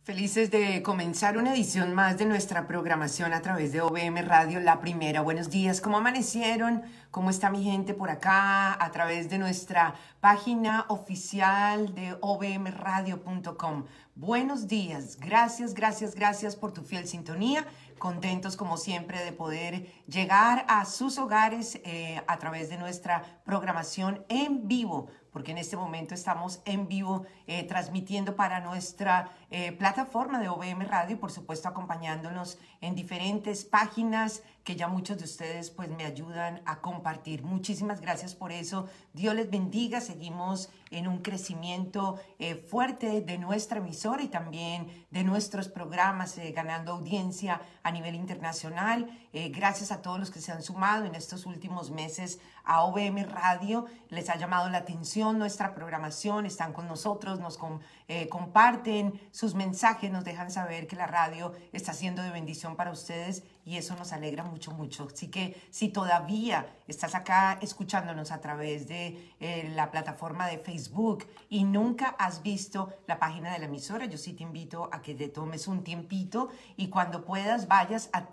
Felices de comenzar una edición más de nuestra programación a través de OBM Radio, la primera. Buenos días, ¿cómo amanecieron? ¿Cómo está mi gente por acá? A través de nuestra página oficial de obmradio.com. Buenos días, gracias por tu fiel sintonía. Contentos como siempre de poder llegar a sus hogares a través de nuestra programación en vivo, porque en este momento estamos en vivo transmitiendo para nuestra plataforma de OBM Radio y por supuesto acompañándonos en diferentes páginas que ya muchos de ustedes pues me ayudan a compartir. Muchísimas gracias por eso. Dios les bendiga. Seguimos en un crecimiento fuerte de nuestra emisora y también de nuestros programas, ganando audiencia a nivel internacional. Gracias a todos los que se han sumado en estos últimos meses a OBM Radio. Les ha llamado la atención nuestra programación, están con nosotros, nos comparten sus mensajes, nos dejan saber que la radio está siendo de bendición para ustedes y eso nos alegra mucho. Así que si todavía estás acá escuchándonos a través de la plataforma de Facebook y nunca has visto la página de la emisora, yo sí te invito a que te tomes un tiempito y cuando puedas vayas a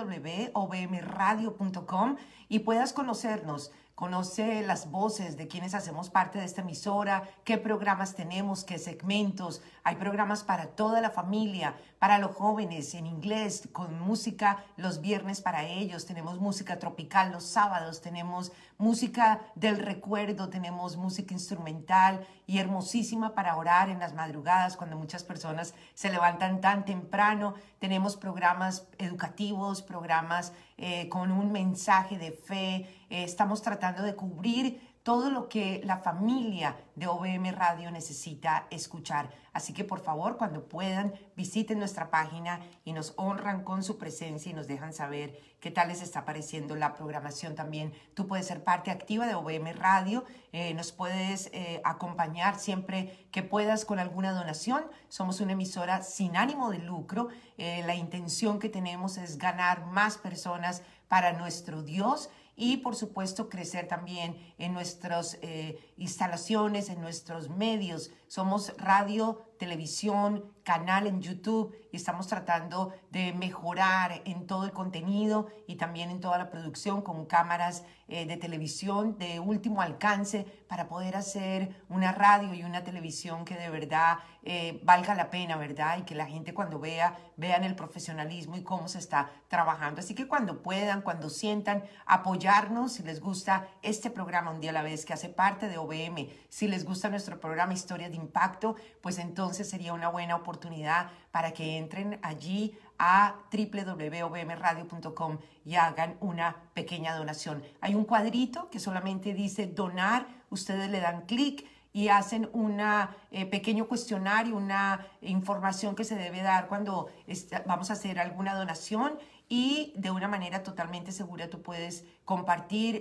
www.obmradio.com y puedas conocernos. Conoce las voces de quienes hacemos parte de esta emisora, qué programas tenemos, qué segmentos. Hay programas para toda la familia, para los jóvenes en inglés, con música los viernes para ellos. Tenemos música tropical los sábados, tenemos música del recuerdo, tenemos música instrumental y hermosísima para orar en las madrugadas cuando muchas personas se levantan tan temprano. Tenemos programas educativos, programas con un mensaje de fe. Estamos tratando de cubrir todo lo que la familia de OBM Radio necesita escuchar. Así que por favor, cuando puedan, visiten nuestra página y nos honran con su presencia y nos dejan saber qué tal les está pareciendo la programación también. Tú puedes ser parte activa de OBM Radio, nos puedes acompañar siempre que puedas con alguna donación. Somos una emisora sin ánimo de lucro. La intención que tenemos es ganar más personas para nuestro Dios y por supuesto crecer también en nuestras instalaciones, en nuestros medios. Somos radio, televisión, canal en YouTube y estamos tratando de mejorar en todo el contenido y también en toda la producción con cámaras de televisión de último alcance para poder hacer una radio y una televisión que de verdad valga la pena, ¿verdad? Y que la gente cuando vean el profesionalismo y cómo se está trabajando. Así que cuando puedan, cuando sientan, apoyarnos si les gusta este programa Un Día a la Vez que hace parte de OBM, si les gusta nuestro programa Historias de Impacto, pues entonces sería una buena oportunidad para que entren allí a www.obmradio.com y hagan una pequeña donación. Hay un cuadrito que solamente dice donar, ustedes le dan clic y hacen un pequeño cuestionario, una información que se debe dar cuando vamos a hacer alguna donación y de una manera totalmente segura tú puedes compartir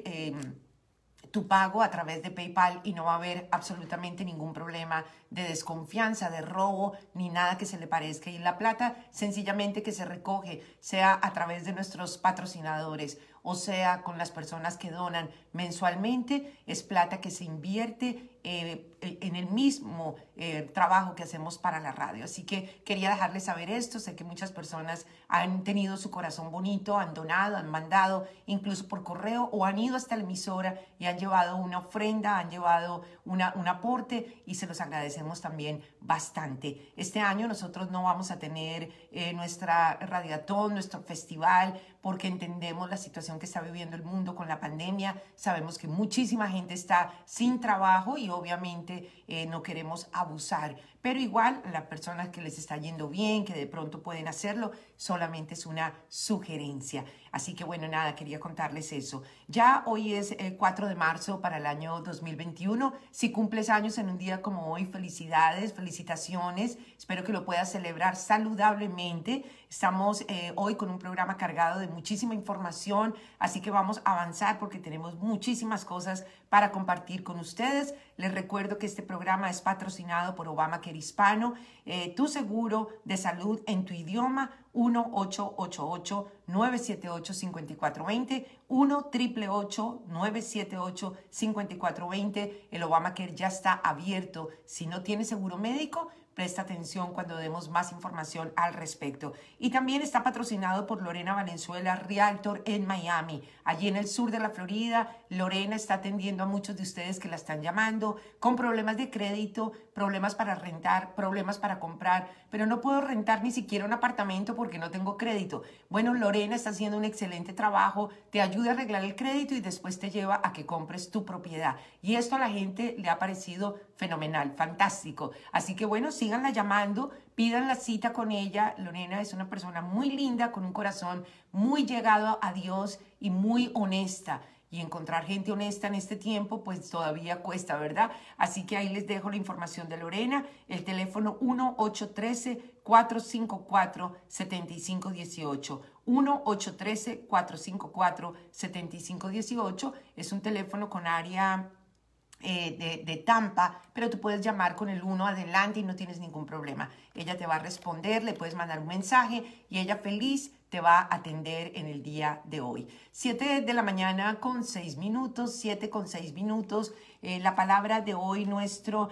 tu pago a través de PayPal y no va a haber absolutamente ningún problema de desconfianza, de robo, ni nada que se le parezca. Y la plata sencillamente que se recoge, sea a través de nuestros patrocinadores o sea con las personas que donan mensualmente, es plata que se invierte en el mismo trabajo que hacemos para la radio. Así que quería dejarles saber esto. Sé que muchas personas han tenido su corazón bonito, han donado, han mandado incluso por correo o han ido hasta la emisora y han llevado una ofrenda, han llevado un aporte y se los agradecemos también bastante. Este año nosotros no vamos a tener nuestra radiatón, nuestro festival, porque entendemos la situación que está viviendo el mundo con la pandemia. Sabemos que muchísima gente está sin trabajo y obviamente no queremos abusar. Pero igual, a las personas que les está yendo bien, que de pronto pueden hacerlo, solamente es una sugerencia. Así que bueno, nada, quería contarles eso. Ya hoy es el 4 de marzo para el año 2021. Si cumples años en un día como hoy, felicidades, felicitaciones. Espero que lo puedas celebrar saludablemente. Estamos hoy con un programa cargado de muchísima información, así que vamos a avanzar porque tenemos muchísimas cosas para compartir con ustedes. Les recuerdo que este programa es patrocinado por Obamacare Hispano, tu seguro de salud en tu idioma, 1-888-978-5420, 1-888-978-5420. El Obamacare ya está abierto. Si no tienes seguro médico, Presta atención cuando demos más información al respecto. Y también está patrocinado por Lorena Valenzuela, Realtor en Miami. Allí en el sur de la Florida, Lorena está atendiendo a muchos de ustedes que la están llamando con problemas de crédito, problemas para rentar, problemas para comprar, pero no puedo rentar ni siquiera un apartamento porque no tengo crédito. Bueno, Lorena está haciendo un excelente trabajo, te ayuda a arreglar el crédito y después te lleva a que compres tu propiedad. Y esto a la gente le ha parecido fenomenal, fantástico. Así que bueno, síganla llamando, pidan la cita con ella. Lorena es una persona muy linda, con un corazón muy llegado a Dios y muy honesta. Y encontrar gente honesta en este tiempo, pues todavía cuesta, ¿verdad? Así que ahí les dejo la información de Lorena, el teléfono 1-813-454-7518. 1-813-454-7518 es un teléfono con área de Tampa, pero tú puedes llamar con el 1 adelante y no tienes ningún problema. Ella te va a responder, le puedes mandar un mensaje y ella feliz te va a atender en el día de hoy. 7 de la mañana con 6 minutos, 7 con 6 minutos. La palabra de hoy, nuestro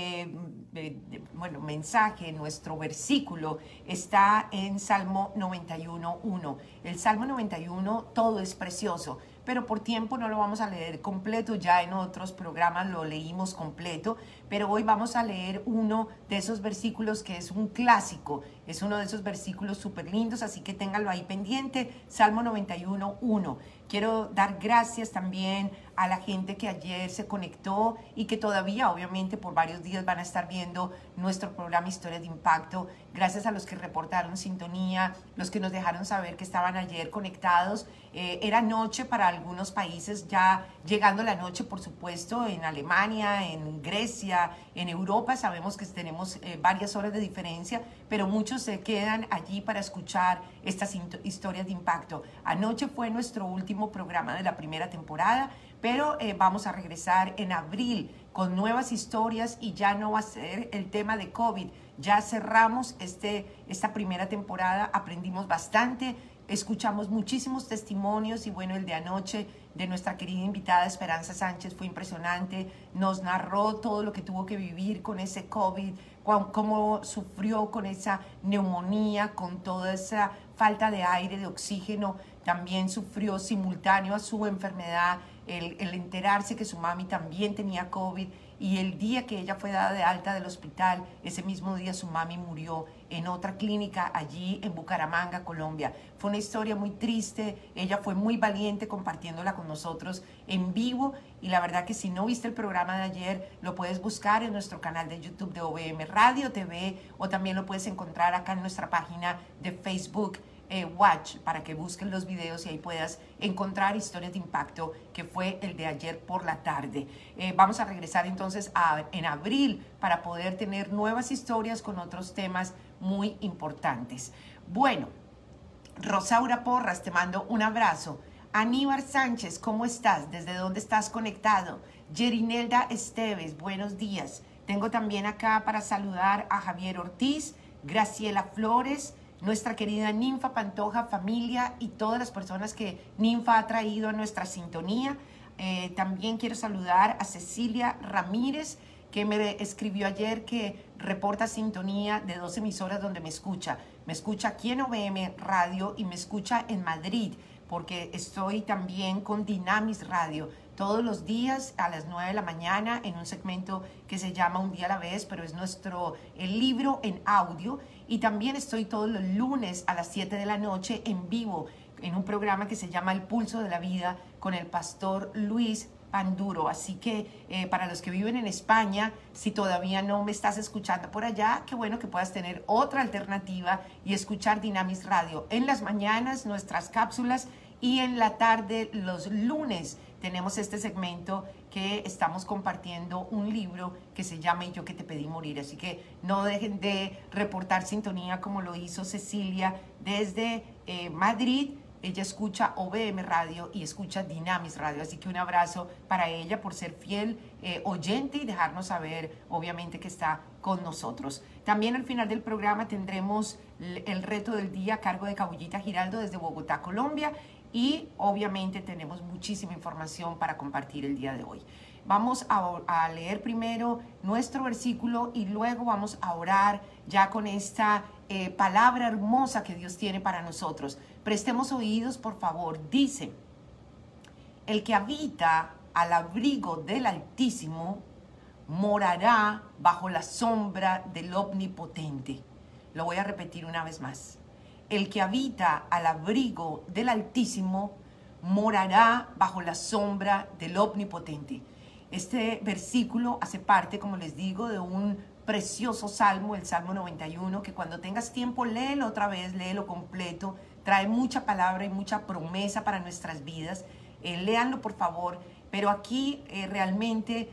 mensaje, nuestro versículo está en Salmo 91:1. El Salmo 91, todo es precioso, pero por tiempo no lo vamos a leer completo, ya en otros programas lo leímos completo, pero hoy vamos a leer uno de esos versículos que es un clásico, es uno de esos versículos súper lindos, así que ténganlo ahí pendiente, Salmo 91:1. Quiero dar gracias también a la gente que ayer se conectó y que todavía, obviamente, por varios días van a estar viendo nuestro programa Historias de Impacto. Gracias a los que reportaron sintonía, los que nos dejaron saber que estaban ayer conectados. Era noche para algunos países, ya llegando la noche, por supuesto, en Alemania, en Grecia, en Europa. Sabemos que tenemos varias horas de diferencia, pero muchos se quedan allí para escuchar estas historias de impacto. Anoche fue nuestro último programa de la primera temporada, pero vamos a regresar en abril con nuevas historias y ya no va a ser el tema de COVID. Ya cerramos esta primera temporada, aprendimos bastante, escuchamos muchísimos testimonios y bueno, el de anoche de nuestra querida invitada Esperanza Sánchez fue impresionante, nos narró todo lo que tuvo que vivir con ese COVID, cómo sufrió con esa neumonía, con toda esa falta de aire, de oxígeno, también sufrió simultáneo a su enfermedad, el enterarse que su mami también tenía COVID y el día que ella fue dada de alta del hospital, ese mismo día su mami murió en otra clínica allí en Bucaramanga, Colombia. Fue una historia muy triste, ella fue muy valiente compartiéndola con nosotros en vivo y la verdad que si no viste el programa de ayer, lo puedes buscar en nuestro canal de YouTube de OBM Radio TV o también lo puedes encontrar acá en nuestra página de Facebook. Watch, para que busquen los videos y ahí puedas encontrar historias de impacto, que fue el de ayer por la tarde. Vamos a regresar entonces en abril para poder tener nuevas historias con otros temas muy importantes. Bueno, Rosaura Porras, te mando un abrazo. Aníbal Sánchez, ¿cómo estás? ¿Desde dónde estás conectado? Yerinelda Esteves, buenos días. Tengo también acá para saludar a Javier Ortiz, Graciela Flores, nuestra querida Ninfa Pantoja, familia y todas las personas que Ninfa ha traído a nuestra sintonía. También quiero saludar a Cecilia Ramírez, que me escribió ayer que reporta sintonía de 2 emisoras donde me escucha. Me escucha aquí en OBM Radio y me escucha en Madrid, porque estoy también con Dinamis Radio todos los días a las 9 de la mañana en un segmento que se llama Un Día a la Vez, pero es el libro en audio. Y también estoy todos los lunes a las 7 de la noche en vivo en un programa que se llama El Pulso de la Vida con el pastor Luis Panduro. Así que para los que viven en España, si todavía no me estás escuchando por allá, qué bueno que puedas tener otra alternativa y escuchar Dinamis Radio. En las mañanas nuestras cápsulas y en la tarde los lunes tenemos este segmento que estamos compartiendo un libro que se llama Y yo que te pedí morir. Así que no dejen de reportar sintonía como lo hizo Cecilia desde Madrid. Ella escucha OBM Radio y escucha Dinamis Radio. Así que un abrazo para ella por ser fiel oyente y dejarnos saber, obviamente, que está con nosotros. También al final del programa tendremos el reto del día a cargo de Cabullita Giraldo desde Bogotá, Colombia. Y obviamente tenemos muchísima información para compartir el día de hoy. Vamos a leer primero nuestro versículo y luego vamos a orar ya con esta palabra hermosa que Dios tiene para nosotros. Prestemos oídos, por favor. Dice: el que habita al abrigo del Altísimo morará bajo la sombra del Omnipotente. Lo voy a repetir una vez más. El que habita al abrigo del Altísimo morará bajo la sombra del Omnipotente. Este versículo hace parte, como les digo, de un precioso salmo, el Salmo 91, que cuando tengas tiempo léelo otra vez, léelo completo. Trae mucha palabra y mucha promesa para nuestras vidas. Léanlo, por favor. Pero aquí realmente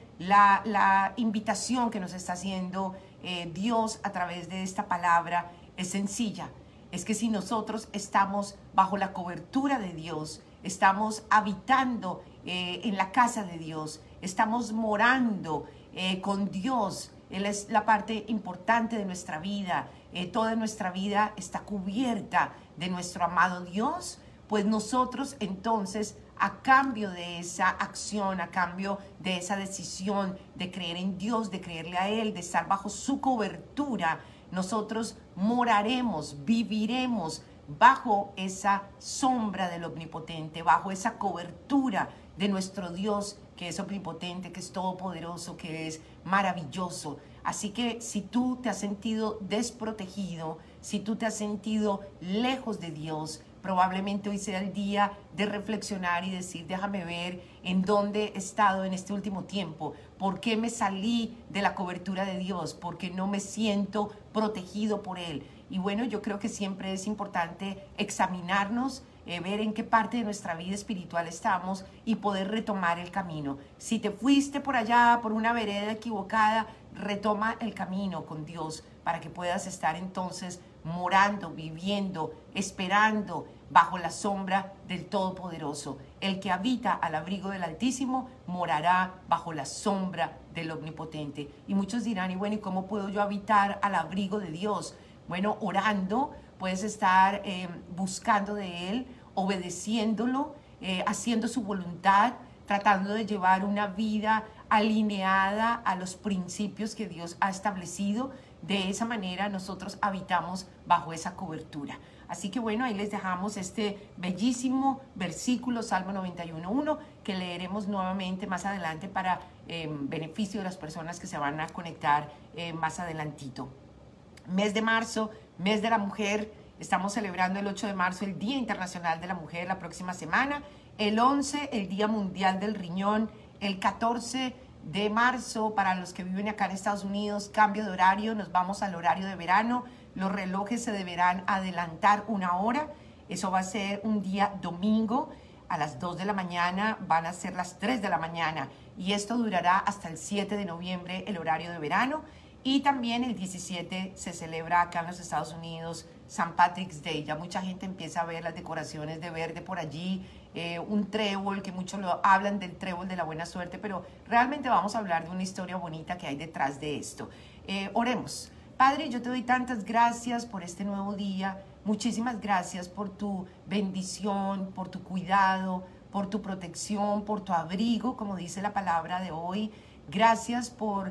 la invitación que nos está haciendo Dios a través de esta palabra es sencilla. Es que si nosotros estamos bajo la cobertura de Dios, estamos habitando en la casa de Dios, estamos morando con Dios. Él es la parte importante de nuestra vida. Toda nuestra vida está cubierta de nuestro amado Dios. Pues nosotros entonces, a cambio de esa acción, a cambio de esa decisión de creer en Dios, de creerle a Él, de estar bajo su cobertura, nosotros moraremos, viviremos bajo esa sombra del Omnipotente, bajo esa cobertura de nuestro Dios, que es omnipotente, que es todopoderoso, que es maravilloso. Así que si tú te has sentido desprotegido, si tú te has sentido lejos de Dios, probablemente hoy sea el día de reflexionar y decir: déjame ver en dónde he estado en este último tiempo, por qué me salí de la cobertura de Dios, por qué no me siento protegido por Él. Y bueno, yo creo que siempre es importante examinarnos, ver en qué parte de nuestra vida espiritual estamos y poder retomar el camino. Si te fuiste por allá, por una vereda equivocada, retoma el camino con Dios para que puedas estar entonces morando, viviendo, esperando bajo la sombra del Todopoderoso. El que habita al abrigo del Altísimo morará bajo la sombra del Omnipotente. Y muchos dirán: y bueno, ¿y cómo puedo yo habitar al abrigo de Dios? Bueno, orando, puedes estar buscando de Él, obedeciéndolo, haciendo su voluntad, tratando de llevar una vida alineada a los principios que Dios ha establecido. De esa manera nosotros habitamos bajo esa cobertura. Así que bueno, ahí les dejamos este bellísimo versículo, Salmo 91.1, que leeremos nuevamente más adelante para beneficio de las personas que se van a conectar más adelantito. Mes de marzo, mes de la mujer. Estamos celebrando el 8 de marzo, el Día Internacional de la Mujer, la próxima semana. El 11, el Día Mundial del Riñón. El 14 de marzo, para los que viven acá en Estados Unidos, cambio de horario, nos vamos al horario de verano. Los relojes se deberán adelantar 1 hora. Eso va a ser un día domingo. A las 2 de la mañana van a ser las 3 de la mañana. Y esto durará hasta el 7 de noviembre, el horario de verano. Y también el 17 se celebra acá en los Estados Unidos St. Patrick's Day. Ya mucha gente empieza a ver las decoraciones de verde por allí, un trébol, que muchos lo hablan del trébol de la buena suerte, pero realmente vamos a hablar de una historia bonita que hay detrás de esto. Oremos. Padre, yo te doy tantas gracias por este nuevo día. Muchísimas gracias por tu bendición, por tu cuidado, por tu protección, por tu abrigo, como dice la palabra de hoy. Gracias por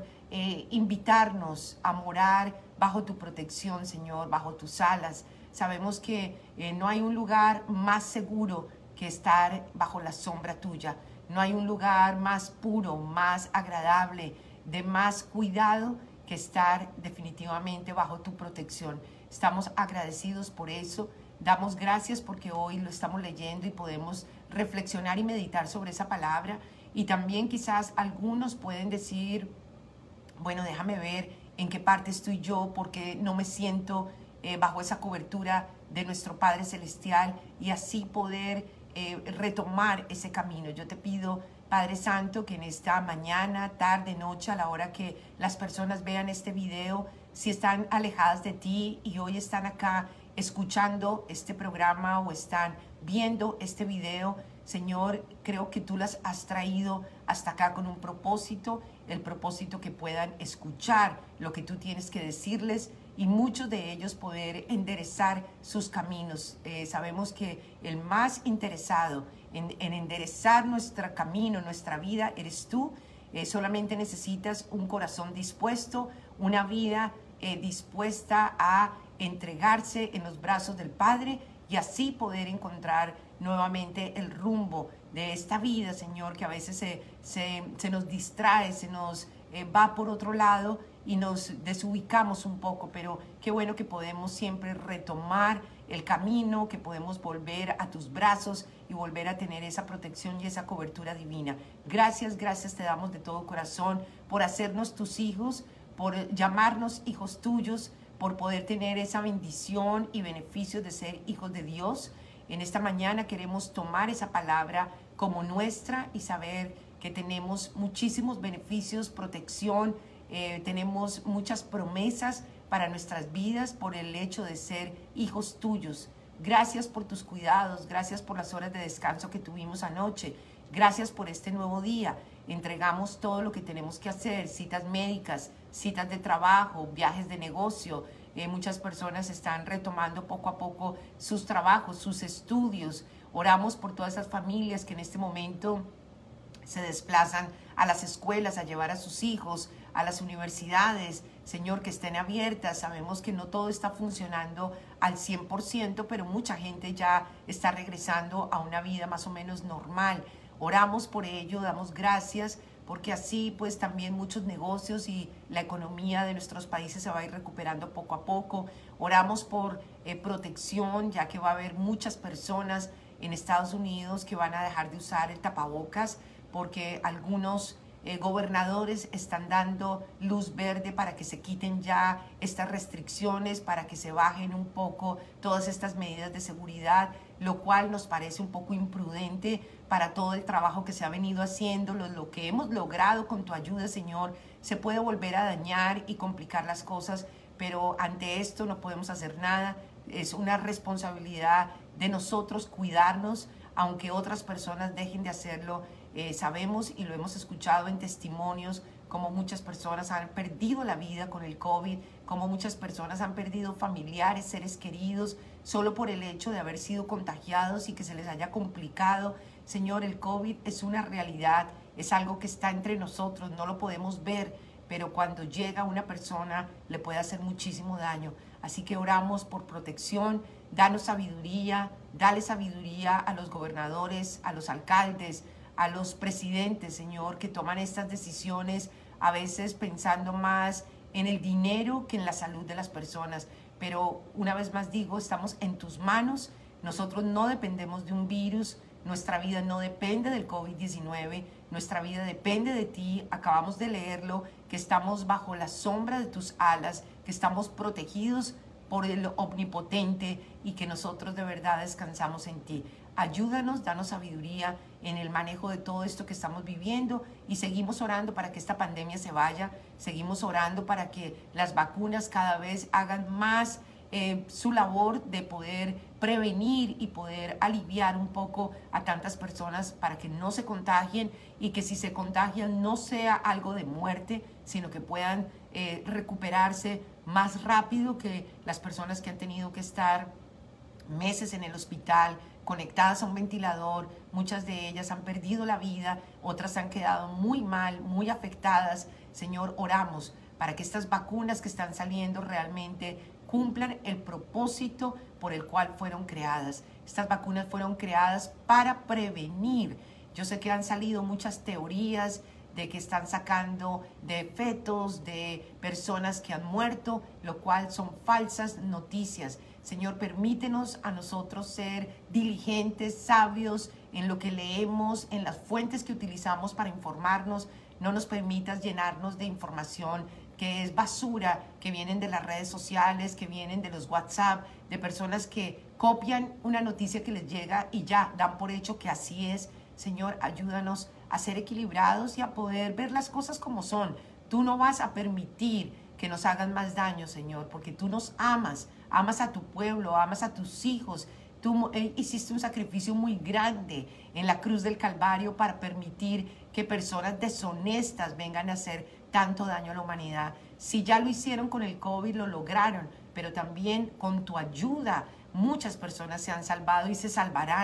invitarnos a morar bajo tu protección, Señor, bajo tus alas. Sabemos que no hay un lugar más seguro que estar bajo la sombra tuya. No hay un lugar más puro, más agradable, de más cuidado que estar definitivamente bajo tu protección. Estamos agradecidos por eso. Damos gracias porque hoy lo estamos leyendo y podemos reflexionar y meditar sobre esa palabra. Y también quizás algunos pueden decir: bueno, déjame ver en qué parte estoy yo, porque no me siento bajo esa cobertura de nuestro Padre Celestial, y así poder retomar ese camino. Yo te pido, Padre Santo, que en esta mañana, tarde, noche, a la hora que las personas vean este video, si están alejadas de ti y hoy están acá escuchando este programa o están viendo este video, Señor, creo que tú las has traído hasta acá con un propósito, el propósito que puedan escuchar lo que tú tienes que decirles y muchos de ellos poder enderezar sus caminos. Sabemos que el más interesado en enderezar nuestro camino, nuestra vida, eres tú. Solamente necesitas un corazón dispuesto, una vida dispuesta a entregarse en los brazos del Padre y así poder encontrar nuevamente el rumbo de esta vida, Señor, que a veces se nos distrae, se nos va por otro lado y nos desubicamos un poco, pero qué bueno que podemos siempre retomar el camino, que podemos volver a tus brazos y volver a tener esa protección y esa cobertura divina. Gracias, gracias te damos de todo corazón por hacernos tus hijos, por llamarnos hijos tuyos, por poder tener esa bendición y beneficio de ser hijos de Dios. En esta mañana queremos tomar esa palabra como nuestra y saber que tenemos muchísimos beneficios, protección, tenemos muchas promesas para nuestras vidas por el hecho de ser hijos tuyos. Gracias por tus cuidados, gracias por las horas de descanso que tuvimos anoche, gracias por este nuevo día. Entregamos todo lo que tenemos que hacer, citas médicas, citas de trabajo, viajes de negocio. Muchas personas están retomando poco a poco sus trabajos, sus estudios. Oramos por todas esas familias que en este momento se desplazan a las escuelas a llevar a sus hijos, a las universidades, Señor, que estén abiertas. Sabemos que no todo está funcionando al 100%, pero mucha gente ya está regresando a una vida más o menos normal. Oramos por ello, damos gracias, porque así pues también muchos negocios y la economía de nuestros países se va a ir recuperando poco a poco. Oramos por protección, ya que va a haber muchas personas en Estados Unidos que van a dejar de usar el tapabocas, porque algunos gobernadores están dando luz verde para que se quiten ya estas restricciones, para que se bajen un poco todas estas medidas de seguridad, lo cual nos parece un poco imprudente para todo el trabajo que se ha venido haciendo. Lo que hemos logrado con tu ayuda, Señor, se puede volver a dañar y complicar las cosas, pero ante esto no podemos hacer nada. Es una responsabilidad de nosotros cuidarnos, aunque otras personas dejen de hacerlo. Sabemos y lo hemos escuchado en testimonios como muchas personas han perdido la vida con el COVID, como muchas personas han perdido familiares, seres queridos, solo por el hecho de haber sido contagiados y que se les haya complicado. Señor, el COVID es una realidad, es algo que está entre nosotros, no lo podemos ver, pero cuando llega a una persona le puede hacer muchísimo daño. Así que oramos por protección, danos sabiduría, dale sabiduría a los gobernadores, a los alcaldes, a los presidentes, Señor, que toman estas decisiones a veces pensando más en el dinero que en la salud de las personas. Pero una vez más digo, estamos en tus manos, nosotros no dependemos de un virus, nuestra vida no depende del COVID-19, nuestra vida depende de ti. Acabamos de leerlo, que estamos bajo la sombra de tus alas, que estamos protegidos por el omnipotente y que nosotros de verdad descansamos en ti. Ayúdanos, danos sabiduría en el manejo de todo esto que estamos viviendo y seguimos orando para que esta pandemia se vaya, seguimos orando para que las vacunas cada vez hagan más su labor de poder prevenir y poder aliviar un poco a tantas personas para que no se contagien y que si se contagian no sea algo de muerte, sino que puedan recuperarse más rápido que las personas que han tenido que estar meses en el hospital, conectadas a un ventilador. Muchas de ellas han perdido la vida, otras han quedado muy mal, muy afectadas. Señor, oramos para que estas vacunas que están saliendo realmente cumplan el propósito por el cual fueron creadas. Estas vacunas fueron creadas para prevenir. Yo sé que han salido muchas teorías de que están sacando de fetos, de personas que han muerto, lo cual son falsas noticias. Señor, permítenos a nosotros ser diligentes, sabios en lo que leemos, en las fuentes que utilizamos para informarnos. No nos permitas llenarnos de información que es basura, que vienen de las redes sociales, que vienen de los WhatsApp, de personas que copian una noticia que les llega y ya dan por hecho que así es. Señor, ayúdanos a ser equilibrados y a poder ver las cosas como son. Tú no vas a permitir que nos hagan más daño, Señor, porque tú nos amas, amas a tu pueblo, amas a tus hijos. Tú hiciste un sacrificio muy grande en la cruz del Calvario para permitir que personas deshonestas vengan a hacer tanto daño a la humanidad. Si ya lo hicieron con el COVID, lo lograron, pero también con tu ayuda muchas personas se han salvado y se salvarán.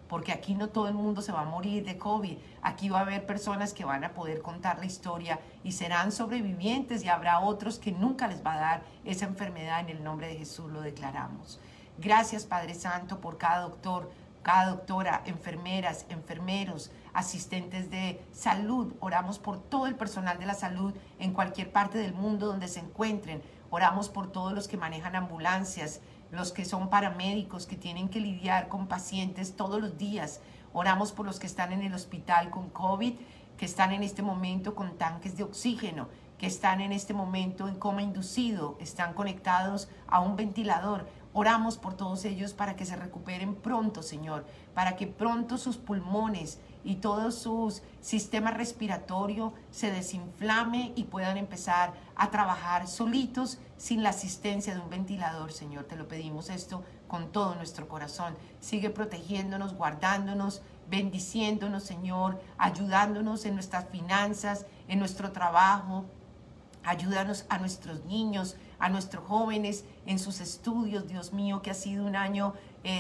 porque aquí no todo el mundo se va a morir de COVID. Aquí va a haber personas que van a poder contar la historia y serán sobrevivientes, y habrá otros que nunca les va a dar esa enfermedad. En el nombre de Jesús lo declaramos. Gracias, Padre Santo, por cada doctor, cada doctora, enfermeras, enfermeros, asistentes de salud. Oramos por todo el personal de la salud en cualquier parte del mundo donde se encuentren. Oramos por todos los que manejan ambulancias, los que son paramédicos, que tienen que lidiar con pacientes todos los días. Oramos por los que están en el hospital con COVID, que están en este momento con tanques de oxígeno, que están en este momento en coma inducido, están conectados a un ventilador. Oramos por todos ellos para que se recuperen pronto, Señor, para que pronto sus pulmones y todo su sistema respiratorio se desinflame y puedan empezar a trabajar solitos sin la asistencia de un ventilador, Señor. Te lo pedimos esto con todo nuestro corazón. Sigue protegiéndonos, guardándonos, bendiciéndonos, Señor, ayudándonos en nuestras finanzas, en nuestro trabajo. Ayúdanos a nuestros niños, a nuestros jóvenes en sus estudios, Dios mío, que ha sido un año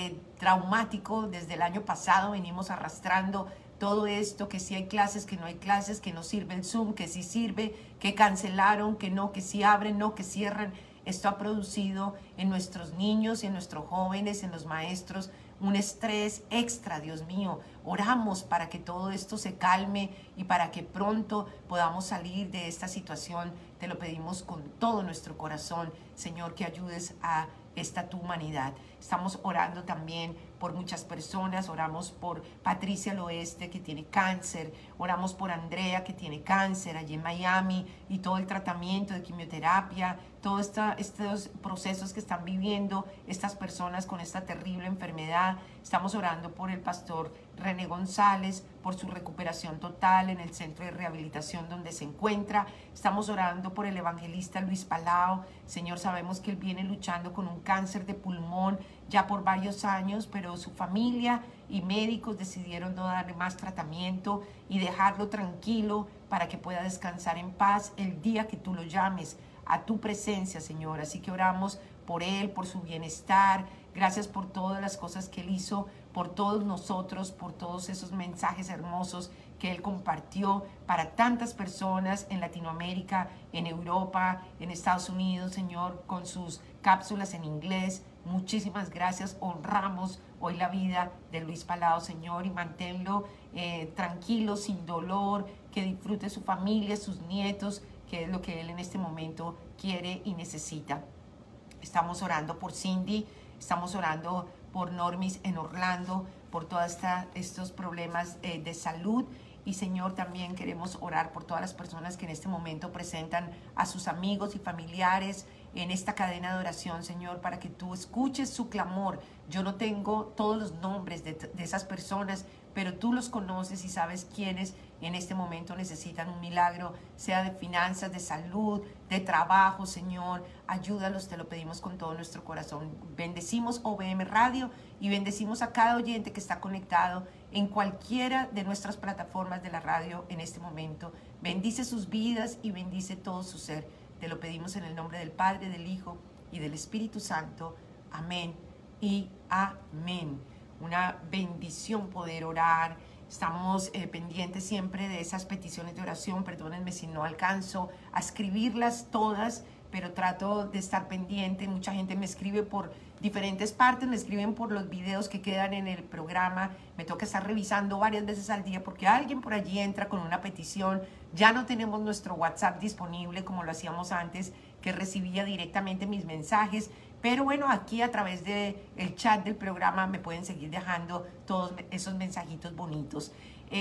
traumático. Desde el año pasado venimos arrastrando todo esto, que si hay clases, que no hay clases, que no sirve el Zoom, que sí sirve, que cancelaron, que no, que sí abren, no, que cierran. Esto ha producido en nuestros niños, en nuestros jóvenes, en los maestros, un estrés extra, Dios mío. Oramos para que todo esto se calme y para que pronto podamos salir de esta situación. Te lo pedimos con todo nuestro corazón, Señor, que ayudes a esta tu humanidad. Estamos orando también por muchas personas. Oramos por Patricia al Oeste, que tiene cáncer. Oramos por Andrea, que tiene cáncer allí en Miami, y todo el tratamiento de quimioterapia, todos estos procesos que están viviendo estas personas con esta terrible enfermedad. Estamos orando por el pastor René González, por su recuperación total en el centro de rehabilitación donde se encuentra. Estamos orando por el evangelista Luis Palao. Señor, sabemos que él viene luchando con un cáncer de pulmón ya por varios años, pero su familia y médicos decidieron no darle más tratamiento y dejarlo tranquilo para que pueda descansar en paz el día que tú lo llames a tu presencia, Señor. Así que oramos por él, por su bienestar. Gracias por todas las cosas que él hizo, por todos nosotros, por todos esos mensajes hermosos que él compartió para tantas personas en Latinoamérica, en Europa, en Estados Unidos, Señor, con sus cápsulas en inglés. Muchísimas gracias. Honramos hoy la vida de Luis Palao, Señor, y manténlo tranquilo, sin dolor, que disfrute su familia, sus nietos, que es lo que él en este momento quiere y necesita. Estamos orando por Cindy, estamos orando por Normis en Orlando, por todos estos problemas de salud. Y Señor, también queremos orar por todas las personas que en este momento presentan a sus amigos y familiares en esta cadena de oración, Señor, para que tú escuches su clamor. Yo no tengo todos los nombres de esas personas, pero tú los conoces y sabes quiénes en este momento necesitan un milagro, sea de finanzas, de salud, de trabajo, Señor. Ayúdalos, te lo pedimos con todo nuestro corazón. Bendecimos OBM Radio y bendecimos a cada oyente que está conectado en cualquiera de nuestras plataformas de la radio en este momento. Bendice sus vidas y bendice todo su ser. Te lo pedimos en el nombre del Padre, del Hijo y del Espíritu Santo. Amén y amén. Una bendición poder orar. Estamos pendientes siempre de esas peticiones de oración. Perdónenme si no alcanzo a escribirlas todas, pero trato de estar pendiente. Mucha gente me escribe por diferentes partes, me escriben por los videos que quedan en el programa. Me toca estar revisando varias veces al día porque alguien por allí entra con una petición. Ya no tenemos nuestro WhatsApp disponible como lo hacíamos antes, que recibía directamente mis mensajes. Pero bueno, aquí a través del chat del programa me pueden seguir dejando todos esos mensajitos bonitos.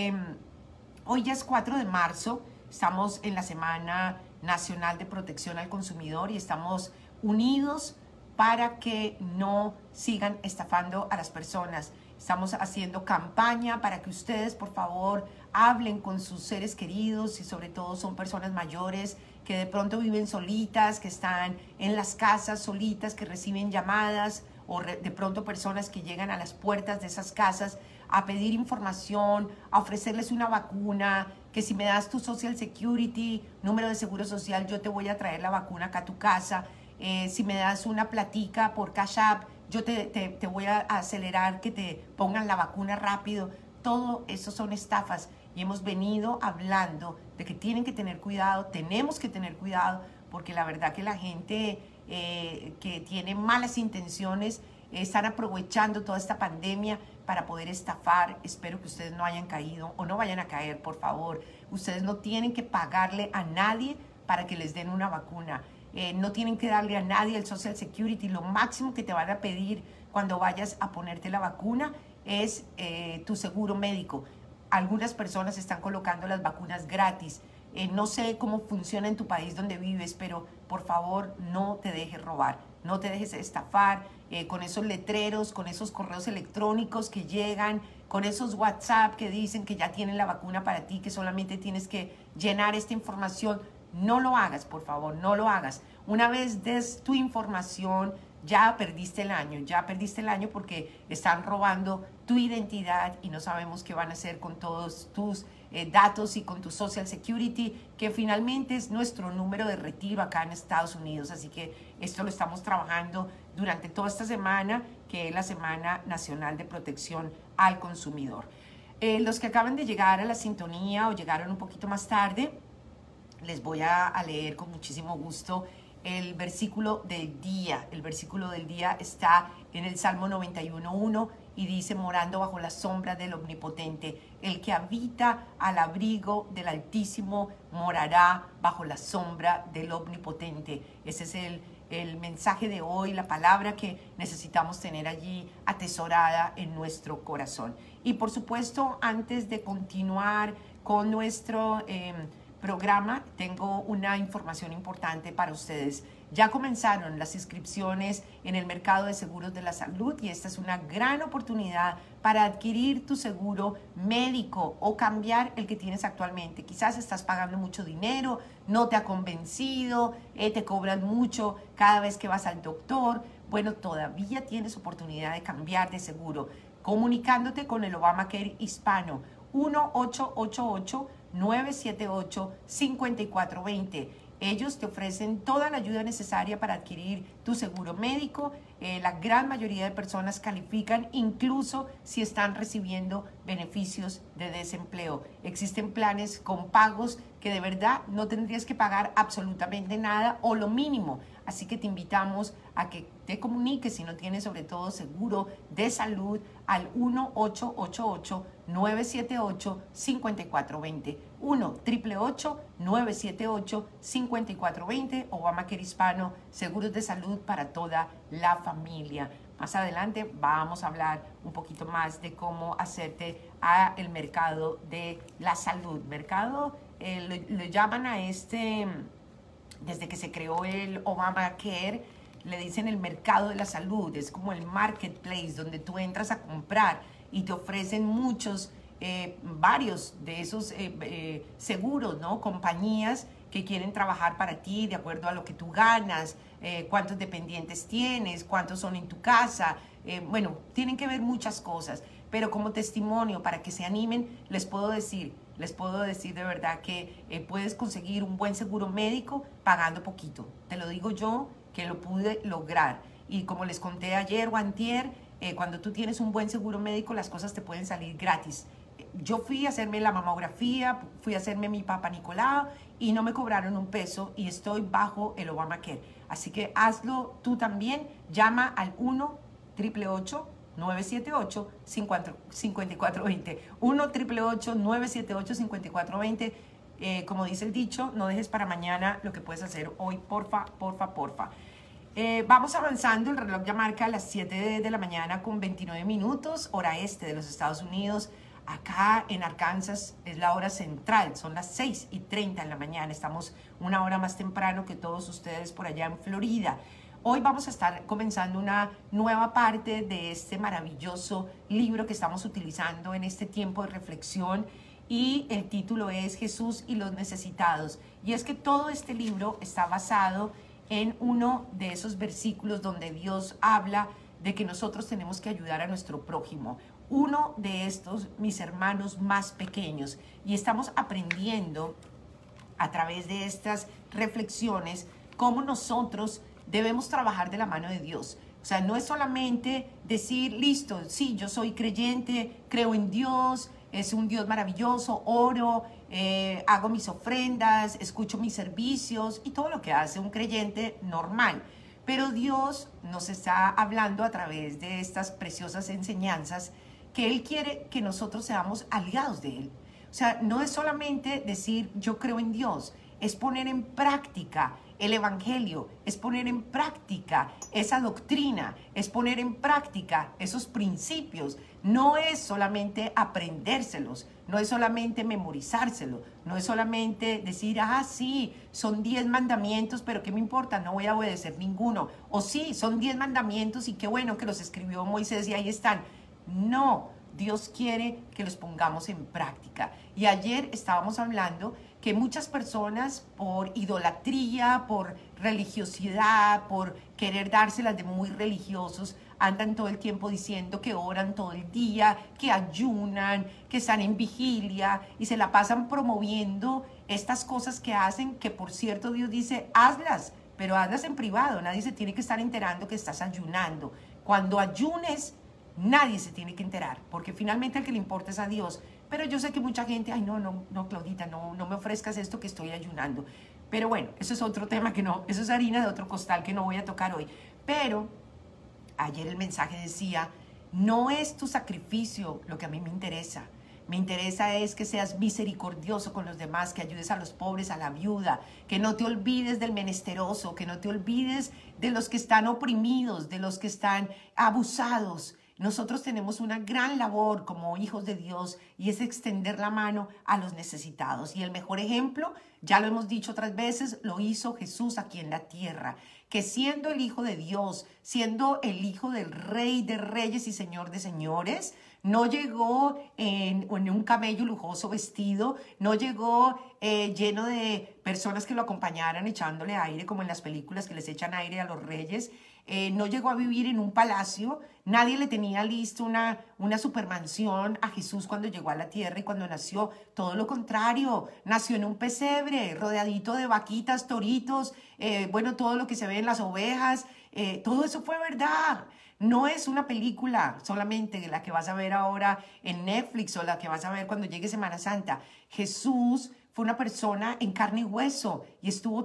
Hoy ya es 4 de marzo, estamos en la Semana Nacional de Protección al Consumidor y estamos unidos para que no sigan estafando a las personas. Estamos haciendo campaña para que ustedes, por favor, hablen con sus seres queridos y sobre todo son personas mayores que de pronto viven solitas, que están en las casas solitas, que reciben llamadas o de pronto personas que llegan a las puertas de esas casas a pedir información, a ofrecerles una vacuna, que si me das tu Social Security, número de seguro social, yo te voy a traer la vacuna acá a tu casa. Si me das una platica por Cash App, yo te voy a acelerar que te pongan la vacuna rápido. Todo eso son estafas y hemos venido hablando de que tienen que tener cuidado, tenemos que tener cuidado, porque la verdad que la gente que tiene malas intenciones están aprovechando toda esta pandemia para poder estafar. Espero que ustedes no hayan caído o no vayan a caer, por favor. Ustedes no tienen que pagarle a nadie para que les den una vacuna. No tienen que darle a nadie el Social Security. Lo máximo que te van a pedir cuando vayas a ponerte la vacuna es tu seguro médico. Algunas personas están colocando las vacunas gratis. No sé cómo funciona en tu país donde vives, pero por favor no te dejes robar, no te dejes estafar con esos letreros, con esos correos electrónicos que llegan, con esos WhatsApp que dicen que ya tienen la vacuna para ti, que solamente tienes que llenar esta información. No lo hagas, por favor, no lo hagas. Una vez des tu información, ya perdiste el año porque están robando tu identidad y no sabemos qué van a hacer con todos tus datos y con tu Social Security, que finalmente es nuestro número de retiro acá en Estados Unidos. Así que esto lo estamos trabajando durante toda esta semana, que es la Semana Nacional de Protección al Consumidor. Los que acaban de llegar a la sintonía o llegaron un poquito más tarde, les voy a leer con muchísimo gusto el versículo del día. El versículo del día está en el Salmo 91:1 y dice: morando bajo la sombra del Omnipotente, el que habita al abrigo del Altísimo morará bajo la sombra del Omnipotente. Ese es el mensaje de hoy, la palabra que necesitamos tener allí atesorada en nuestro corazón. Y por supuesto, antes de continuar con nuestro programa, tengo una información importante para ustedes. Ya comenzaron las inscripciones en el mercado de seguros de la salud y esta es una gran oportunidad para adquirir tu seguro médico o cambiar el que tienes actualmente. Quizás estás pagando mucho dinero, no te ha convencido, te cobran mucho cada vez que vas al doctor. Bueno, todavía tienes oportunidad de cambiar de seguro comunicándote con el Obamacare hispano. 1-888-978-5420. Ellos te ofrecen toda la ayuda necesaria para adquirir tu seguro médico. La gran mayoría de personas califican, incluso si están recibiendo beneficios de desempleo. Existen planes con pagos que de verdad no tendrías que pagar absolutamente nada o lo mínimo. Así que te invitamos a que te comuniques, si no tienes sobre todo seguro de salud, al 1-888-978-5420. 1-888-978-5420. Obamacare hispano, seguros de salud para toda la familia. Más adelante vamos a hablar un poquito más de cómo hacerte a el mercado de la salud. Mercado, le llaman a desde que se creó el Obamacare, le dicen el mercado de la salud. Es como el marketplace donde tú entras a comprar y te ofrecen varios de esos seguros, ¿no? Compañías que quieren trabajar para ti de acuerdo a lo que tú ganas, cuántos dependientes tienes, cuántos son en tu casa. Bueno, tienen que ver muchas cosas, pero como testimonio para que se animen, les puedo decir de verdad que puedes conseguir un buen seguro médico pagando poquito. Te lo digo yo, que lo pude lograr. Y como les conté ayer o antier, cuando tú tienes un buen seguro médico, las cosas te pueden salir gratis. Yo fui a hacerme la mamografía, fui a hacerme mi Papa Nicolau y no me cobraron un peso y estoy bajo el Obamacare. Así que hazlo tú también. Llama al 1-888-978-5420. 1-888-978-5420. Como dice el dicho, no dejes para mañana lo que puedes hacer hoy. Porfa, porfa, porfa. Vamos avanzando. El reloj ya marca las 7 de la mañana con 29 minutos, hora este de los Estados Unidos. Acá en Arkansas es la hora central, son las 6:30 de la mañana. Estamos una hora más temprano que todos ustedes por allá en Florida. Hoy vamos a estar comenzando una nueva parte de este maravilloso libro que estamos utilizando en este tiempo de reflexión y el título es Jesús y los necesitados. Y es que todo este libro está basado en uno de esos versículos donde Dios habla de que nosotros tenemos que ayudar a nuestro prójimo. Uno de estos, mis hermanos más pequeños, y estamos aprendiendo a través de estas reflexiones cómo nosotros debemos trabajar de la mano de Dios. O sea, no es solamente decir, listo, sí, yo soy creyente, creo en Dios, es un Dios maravilloso, oro, hago mis ofrendas, escucho mis servicios y todo lo que hace un creyente normal. Pero Dios nos está hablando a través de estas preciosas enseñanzas que Él quiere que nosotros seamos aliados de Él. O sea, no es solamente decir yo creo en Dios, es poner en práctica el evangelio, es poner en práctica esa doctrina, es poner en práctica esos principios. No es solamente aprendérselos, no es solamente memorizárselos, no es solamente decir, ah, sí, son 10 mandamientos, pero ¿qué me importa? No voy a obedecer ninguno. O sí, son 10 mandamientos y qué bueno que los escribió Moisés y ahí están. No, Dios quiere que los pongamos en práctica. Y ayer estábamos hablando que muchas personas por idolatría, por religiosidad, por querer dárselas de muy religiosos, andan todo el tiempo diciendo que oran todo el día, que ayunan, que están en vigilia y se la pasan promoviendo estas cosas que hacen, que por cierto Dios dice, hazlas, pero hazlas en privado, nadie se tiene que estar enterando que estás ayunando. Cuando ayunes, nadie se tiene que enterar, porque finalmente el que le importa es a Dios. Pero yo sé que mucha gente, ay, no, Claudita, no me ofrezcas esto que estoy ayunando. Pero bueno, eso es otro tema que no, eso es harina de otro costal que no voy a tocar hoy. Pero ayer el mensaje decía, no es tu sacrificio lo que a mí me interesa. Me interesa es que seas misericordioso con los demás, que ayudes a los pobres, a la viuda, que no te olvides del menesteroso, que no te olvides de los que están oprimidos, de los que están abusados. Nosotros tenemos una gran labor como hijos de Dios y es extender la mano a los necesitados. Y el mejor ejemplo, ya lo hemos dicho otras veces, lo hizo Jesús aquí en la tierra, que siendo el Hijo de Dios, siendo el Hijo del Rey de Reyes y Señor de Señores, no llegó en un camello lujoso vestido, no llegó lleno de personas que lo acompañaran echándole aire, como en las películas que les echan aire a los reyes. No llegó a vivir en un palacio, nadie le tenía listo una supermansión a Jesús cuando llegó a la tierra y cuando nació. Todo lo contrario, nació en un pesebre, rodeadito de vaquitas, toritos, bueno, todo lo que se ve en las ovejas, todo eso fue verdad. No es una película solamente la que vas a ver ahora en Netflix o la que vas a ver cuando llegue Semana Santa. Jesús fue una persona en carne y hueso y estuvo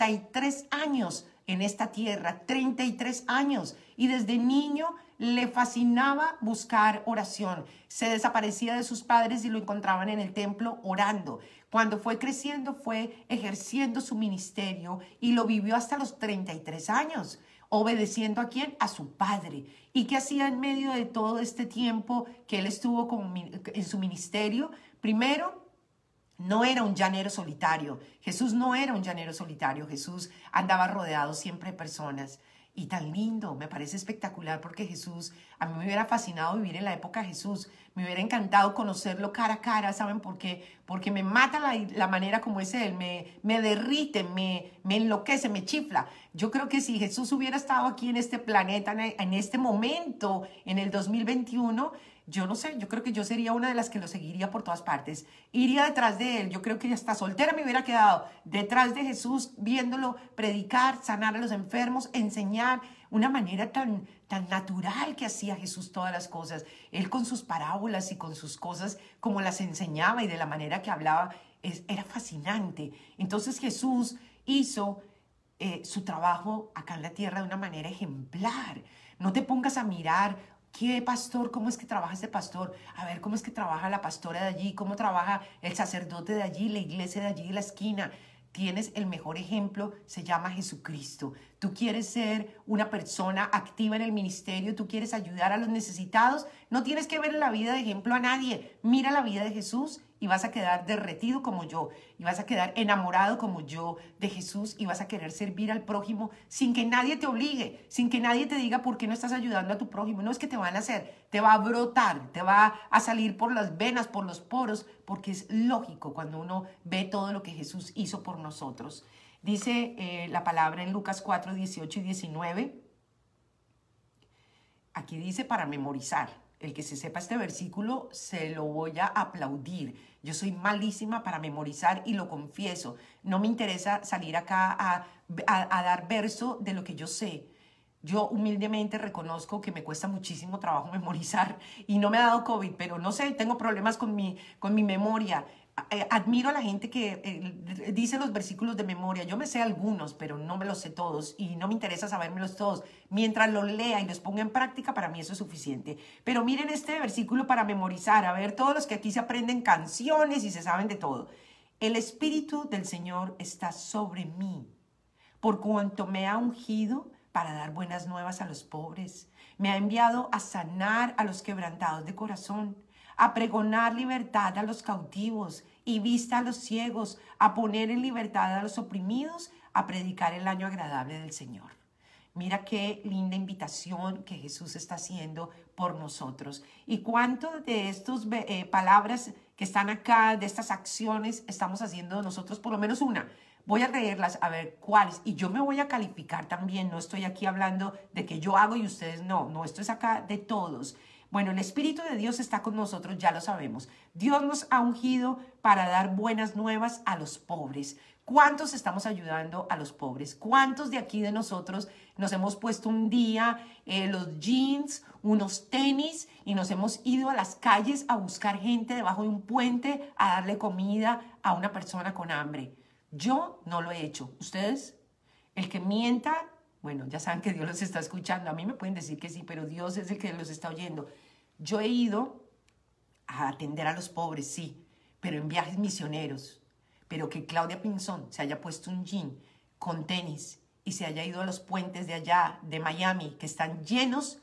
33 años en esta tierra, 33 años. Y desde niño le fascinaba buscar oración. Se desaparecía de sus padres y lo encontraban en el templo orando. Cuando fue creciendo, fue ejerciendo su ministerio y lo vivió hasta los 33 años. ¿Obedeciendo a quién? A su padre. ¿Y qué hacía en medio de todo este tiempo que él estuvo en su ministerio? Primero, no era un llanero solitario. Jesús no era un llanero solitario. Jesús andaba rodeado siempre de personas. Y tan lindo, me parece espectacular porque Jesús, a mí me hubiera fascinado vivir en la época de Jesús, me hubiera encantado conocerlo cara a cara, ¿saben por qué? Porque me mata la manera como es él, me derrite, me enloquece, me chifla. Yo creo que si Jesús hubiera estado aquí en este planeta, en este momento, en el 2021, yo no sé, yo creo que yo sería una de las que lo seguiría por todas partes. Iría detrás de él, yo creo que hasta soltera me hubiera quedado detrás de Jesús, viéndolo predicar, sanar a los enfermos, enseñar, una manera tan natural que hacía Jesús todas las cosas. Él con sus parábolas y con sus cosas, como las enseñaba y de la manera que hablaba, era fascinante. Entonces Jesús hizo su trabajo acá en la tierra de una manera ejemplar. No te pongas a mirar, ¿qué pastor? ¿Cómo es que trabaja este pastor? A ver, ¿cómo es que trabaja la pastora de allí? ¿Cómo trabaja el sacerdote de allí, la iglesia de allí, de la esquina? Tienes el mejor ejemplo, se llama Jesucristo. Tú quieres ser una persona activa en el ministerio, tú quieres ayudar a los necesitados, no tienes que ver la vida de ejemplo a nadie. Mira la vida de Jesús y vas a quedar derretido como yo, y vas a quedar enamorado como yo de Jesús y vas a querer servir al prójimo sin que nadie te obligue, sin que nadie te diga por qué no estás ayudando a tu prójimo. No es que te van a hacer, te va a brotar, te va a salir por las venas, por los poros, porque es lógico cuando uno ve todo lo que Jesús hizo por nosotros. Dice la palabra en Lucas 4, 18 y 19. Aquí dice para memorizar. el que se sepa este versículo, se lo voy a aplaudir. Yo soy malísima para memorizar y lo confieso. No me interesa salir acá a dar verso de lo que yo sé. Yo humildemente reconozco que me cuesta muchísimo trabajo memorizar y no me ha dado COVID, pero no sé, tengo problemas con mi memoria. Admiro a la gente que dice los versículos de memoria. Yo me sé algunos, pero no me los sé todos y no me interesa sabérmelos todos. Mientras los lea y los ponga en práctica, para mí eso es suficiente. Pero miren este versículo para memorizar. A ver, todos los que aquí se aprenden canciones y se saben de todo. El Espíritu del Señor está sobre mí, por cuanto me ha ungido para dar buenas nuevas a los pobres. Me ha enviado a sanar a los quebrantados de corazón, a pregonar libertad a los cautivos y vista a los ciegos, a poner en libertad a los oprimidos, a predicar el año agradable del Señor. Mira qué linda invitación que Jesús está haciendo por nosotros. Y cuánto de estas palabras que están acá, de estas acciones, estamos haciendo nosotros, por lo menos una. Voy a leerlas, a ver cuáles, y yo me voy a calificar también. No estoy aquí hablando de que yo hago y ustedes no, esto es acá de todos. Bueno, el Espíritu de Dios está con nosotros, ya lo sabemos. Dios nos ha ungido para dar buenas nuevas a los pobres. ¿Cuántos estamos ayudando a los pobres? ¿Cuántos de aquí de nosotros nos hemos puesto un día los jeans, unos tenis y nos hemos ido a las calles a buscar gente debajo de un puente a darle comida a una persona con hambre? Yo no lo he hecho. ¿Ustedes? El que mienta, bueno, ya saben que Dios los está escuchando. A mí me pueden decir que sí, pero Dios es el que los está oyendo. Yo he ido a atender a los pobres, sí, pero en viajes misioneros. Pero que Claudia Pinzón se haya puesto un jean con tenis y se haya ido a los puentes de allá, de Miami, que están llenos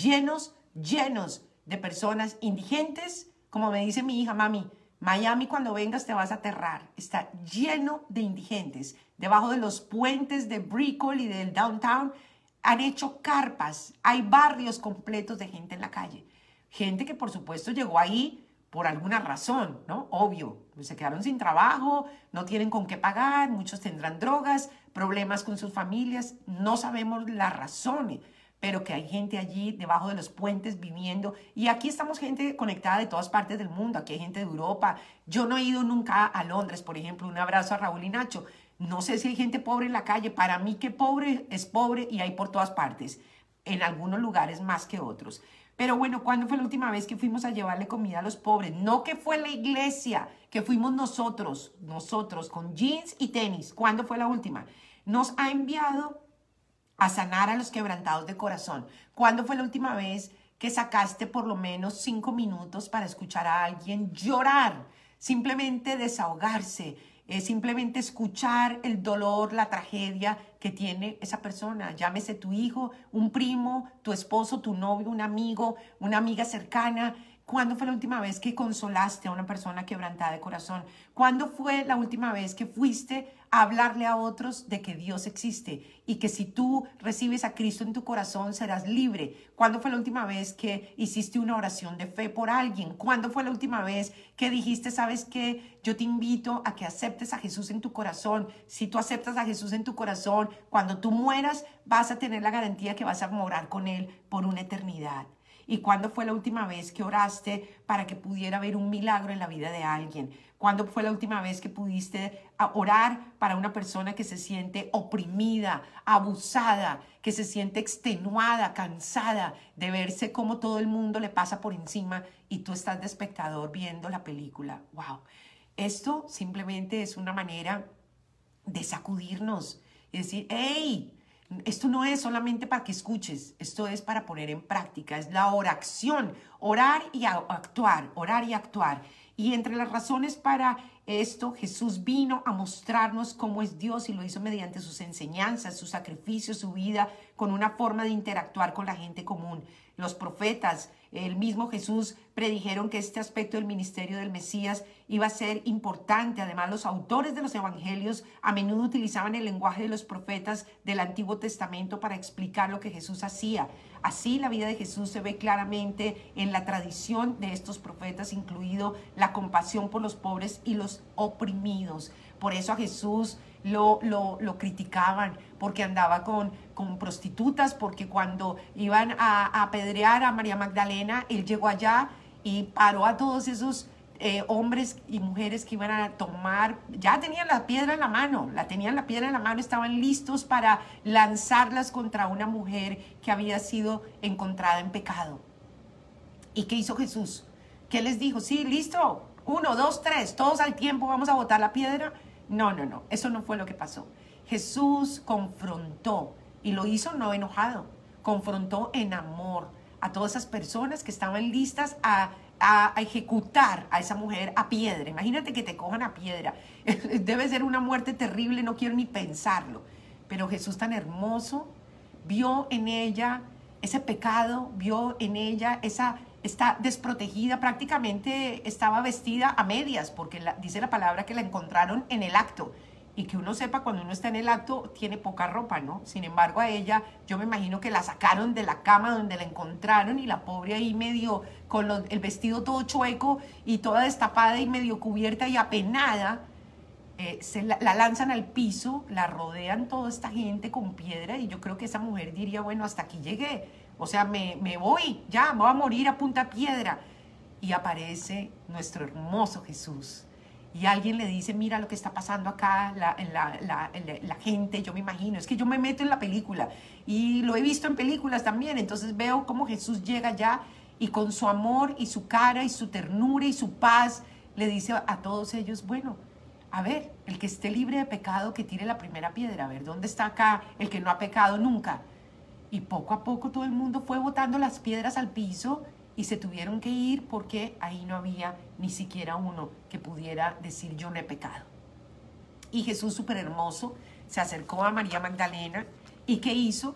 de personas indigentes, como me dice mi hija, mami, Miami cuando vengas te vas a aterrar, está lleno de indigentes. Debajo de los puentes de Brickell y del downtown han hecho carpas, hay barrios completos de gente en la calle. Gente que por supuesto llegó ahí por alguna razón, ¿no? Obvio, se quedaron sin trabajo, no tienen con qué pagar, muchos tendrán drogas, problemas con sus familias, no sabemos las razones, pero que hay gente allí debajo de los puentes viviendo. Y aquí estamos gente conectada de todas partes del mundo. Aquí hay gente de Europa. Yo no he ido nunca a Londres, por ejemplo. Un abrazo a Raúl y Nacho. No sé si hay gente pobre en la calle. Para mí que pobre es pobre y hay por todas partes. En algunos lugares más que otros. Pero bueno, ¿cuándo fue la última vez que fuimos a llevarle comida a los pobres? No que fue la iglesia, que fuimos nosotros con jeans y tenis. ¿Cuándo fue la última? Nos ha enviado a sanar a los quebrantados de corazón. ¿Cuándo fue la última vez que sacaste por lo menos 5 minutos para escuchar a alguien llorar? Simplemente desahogarse, simplemente escuchar el dolor, la tragedia que tiene esa persona. Llámese tu hijo, un primo, tu esposo, tu novio, un amigo, una amiga cercana. ¿Cuándo fue la última vez que consolaste a una persona quebrantada de corazón? ¿Cuándo fue la última vez que fuiste a hablarle a otros de que Dios existe y que si tú recibes a Cristo en tu corazón serás libre? ¿Cuándo fue la última vez que hiciste una oración de fe por alguien? ¿Cuándo fue la última vez que dijiste, sabes qué, yo te invito a que aceptes a Jesús en tu corazón? Si tú aceptas a Jesús en tu corazón, cuando tú mueras vas a tener la garantía que vas a morar con Él por una eternidad. ¿Y cuándo fue la última vez que oraste para que pudiera haber un milagro en la vida de alguien? ¿Cuándo fue la última vez que pudiste orar para una persona que se siente oprimida, abusada, que se siente extenuada, cansada de verse como todo el mundo le pasa por encima y tú estás de espectador viendo la película? ¡Wow! Esto simplemente es una manera de sacudirnos y decir, ¡hey! Esto no es solamente para que escuches, esto es para poner en práctica, es la oración, orar y actuar, orar y actuar. Y entre las razones para esto, Jesús vino a mostrarnos cómo es Dios y lo hizo mediante sus enseñanzas, sus sacrificios, su vida, con una forma de interactuar con la gente común. Los profetas, el mismo Jesús, predijeron que este aspecto del ministerio del Mesías iba a ser importante. Además, los autores de los evangelios a menudo utilizaban el lenguaje de los profetas del Antiguo Testamento para explicar lo que Jesús hacía. Así, la vida de Jesús se ve claramente en la tradición de estos profetas, incluido la compasión por los pobres y los oprimidos. Por eso a Jesús lo criticaban, porque andaba con prostitutas, porque cuando iban a apedrear a María Magdalena, él llegó allá y paró a todos esos hombres y mujeres que iban a tomar, ya tenían la piedra en la mano, estaban listos para lanzarlas contra una mujer que había sido encontrada en pecado. ¿Y qué hizo Jesús? ¿Qué les dijo? Sí, listo, 1, 2, 3, todos al tiempo vamos a botar la piedra. No, eso no fue lo que pasó. Jesús confrontó, y lo hizo no enojado, confrontó en amor a todas esas personas que estaban listas a ejecutar a esa mujer a piedra. Imagínate que te cojan a piedra. Debe ser una muerte terrible, no quiero ni pensarlo. Pero Jesús, tan hermoso, vio en ella ese pecado, vio en ella está desprotegida, prácticamente estaba vestida a medias, porque dice la palabra que la encontraron en el acto. Y que uno sepa, cuando uno está en el acto, tiene poca ropa, ¿no? Sin embargo, a ella, yo me imagino que la sacaron de la cama donde la encontraron, y la pobre ahí medio, con el vestido todo chueco y toda destapada y medio cubierta y apenada, la lanzan al piso, la rodean toda esta gente con piedra, y yo creo que esa mujer diría, bueno, hasta aquí llegué, o sea, me voy, ya, me voy a morir a punta piedra. Y aparece nuestro hermoso Jesús. Y alguien le dice, mira lo que está pasando acá, la gente, yo me imagino, es que yo me meto en la película y lo he visto en películas también, entonces veo cómo Jesús llega allá y con su amor y su cara y su ternura y su paz le dice a todos ellos, bueno, a ver, el que esté libre de pecado que tire la primera piedra, a ver, ¿dónde está acá el que no ha pecado nunca? Y poco a poco todo el mundo fue botando las piedras al piso y se tuvieron que ir porque ahí no había ni siquiera uno que pudiera decir yo no he pecado. Y Jesús, súper hermoso, se acercó a María Magdalena y ¿qué hizo?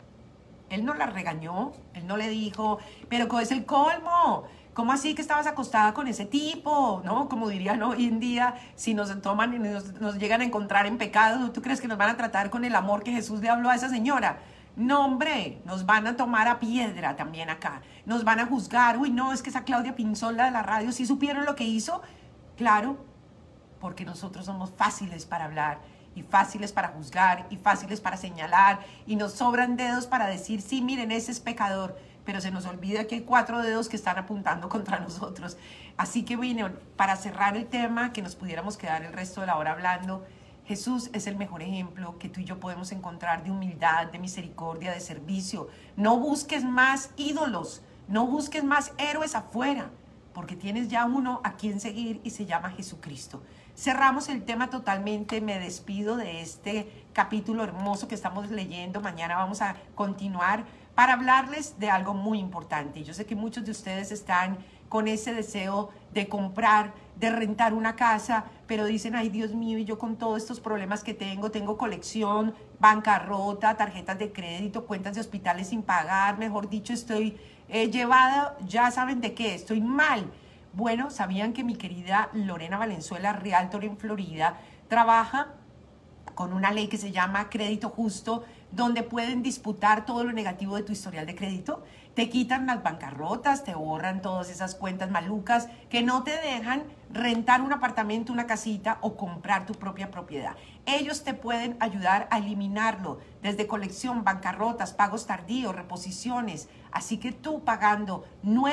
Él no la regañó, él no le dijo, pero es el colmo, ¿cómo así que estabas acostada con ese tipo? ¿No? Como dirían hoy en día, si nos toman y nos llegan a encontrar en pecado, ¿tú crees que nos van a tratar con el amor que Jesús le habló a esa señora? No, hombre, nos van a tomar a piedra también acá. Nos van a juzgar. Uy, no, es que esa Claudia Pinzón, la de la radio, ¿sí supieron lo que hizo? Claro, porque nosotros somos fáciles para hablar y fáciles para juzgar y fáciles para señalar y nos sobran dedos para decir, sí, miren, ese es pecador, pero se nos olvida que hay 4 dedos que están apuntando contra nosotros. Así que, bueno, para cerrar el tema, que nos pudiéramos quedar el resto de la hora hablando, Jesús es el mejor ejemplo que tú y yo podemos encontrar de humildad, de misericordia, de servicio. No busques más ídolos, no busques más héroes afuera, porque tienes ya uno a quien seguir y se llama Jesucristo. Cerramos el tema totalmente, me despido de este capítulo hermoso que estamos leyendo. Mañana vamos a continuar para hablarles de algo muy importante. Yo sé que muchos de ustedes están con ese deseo de comprar, de rentar una casa, pero dicen, ay Dios mío, y yo con todos estos problemas que tengo colección, bancarrota, tarjetas de crédito, cuentas de hospitales sin pagar, mejor dicho, estoy llevada, ya saben de qué, estoy mal. Bueno, ¿sabían que mi querida Lorena Valenzuela, realtor en Florida, trabaja con una ley que se llama crédito justo, donde pueden disputar todo lo negativo de tu historial de crédito? Te quitan las bancarrotas, te borran todas esas cuentas malucas que no te dejan rentar un apartamento, una casita o comprar tu propia propiedad. Ellos te pueden ayudar a eliminarlo desde colección, bancarrotas, pagos tardíos, reposiciones. Así que tú pagando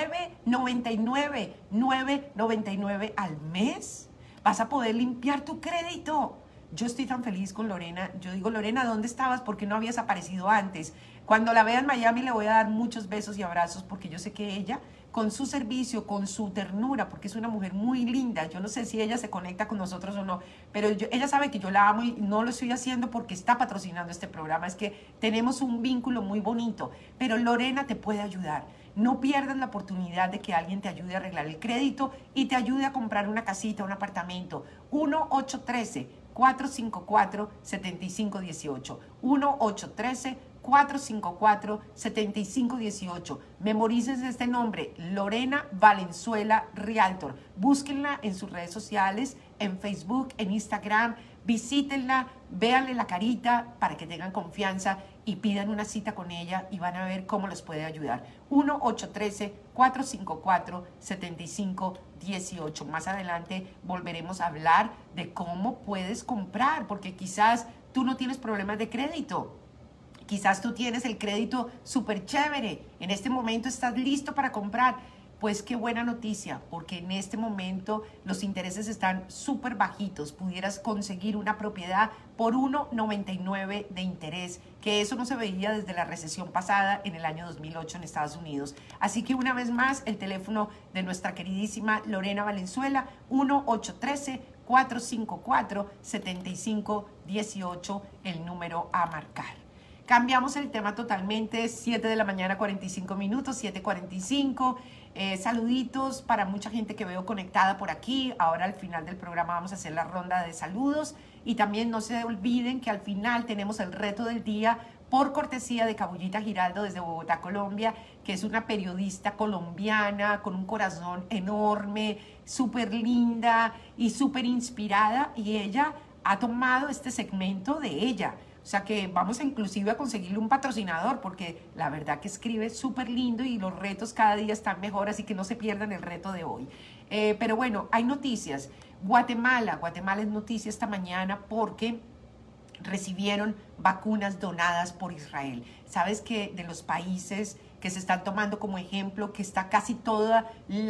$9.99 al mes, vas a poder limpiar tu crédito. Yo estoy tan feliz con Lorena. Yo digo, Lorena, ¿dónde estabas? ¿Por qué no habías aparecido antes? Cuando la vea en Miami le voy a dar muchos besos y abrazos, porque yo sé que ella, con su servicio, con su ternura, porque es una mujer muy linda, yo no sé si ella se conecta con nosotros o no, pero ella sabe que yo la amo y no lo estoy haciendo porque está patrocinando este programa, es que tenemos un vínculo muy bonito, pero Lorena te puede ayudar. No pierdas la oportunidad de que alguien te ayude a arreglar el crédito y te ayude a comprar una casita, un apartamento. 1-813-454-7518. 454-7518. Memorices este nombre, Lorena Valenzuela Realtor. Búsquenla en sus redes sociales, en Facebook, en Instagram. Visítenla, véanle la carita para que tengan confianza y pidan una cita con ella y van a ver cómo les puede ayudar. 1-813-454-7518. Más adelante volveremos a hablar de cómo puedes comprar, porque quizás tú no tienes problemas de crédito. Quizás tú tienes el crédito súper chévere. En este momento estás listo para comprar. Pues qué buena noticia, porque en este momento los intereses están súper bajitos. Pudieras conseguir una propiedad por 1,99 de interés, que eso no se veía desde la recesión pasada en el año 2008 en Estados Unidos. Así que una vez más, el teléfono de nuestra queridísima Lorena Valenzuela, 1-813-454-7518, el número a marcar. Cambiamos el tema totalmente, 7 de la mañana, 45 minutos, 7:45. Saluditos para mucha gente que veo conectada por aquí. Ahora al final del programa vamos a hacer la ronda de saludos. Y también no se olviden que al final tenemos el reto del día por cortesía de Cabullita Giraldo desde Bogotá, Colombia, que es una periodista colombiana con un corazón enorme, súper linda y súper inspirada. Y ella ha tomado este segmento de ella. O sea que vamos inclusive a conseguirle un patrocinador porque la verdad que escribe súper lindo y los retos cada día están mejor, así que no se pierdan el reto de hoy. Pero bueno, hay noticias. Guatemala es noticia esta mañana porque recibieron vacunas donadas por Israel. Sabes que de los países que se están tomando como ejemplo, que está casi todas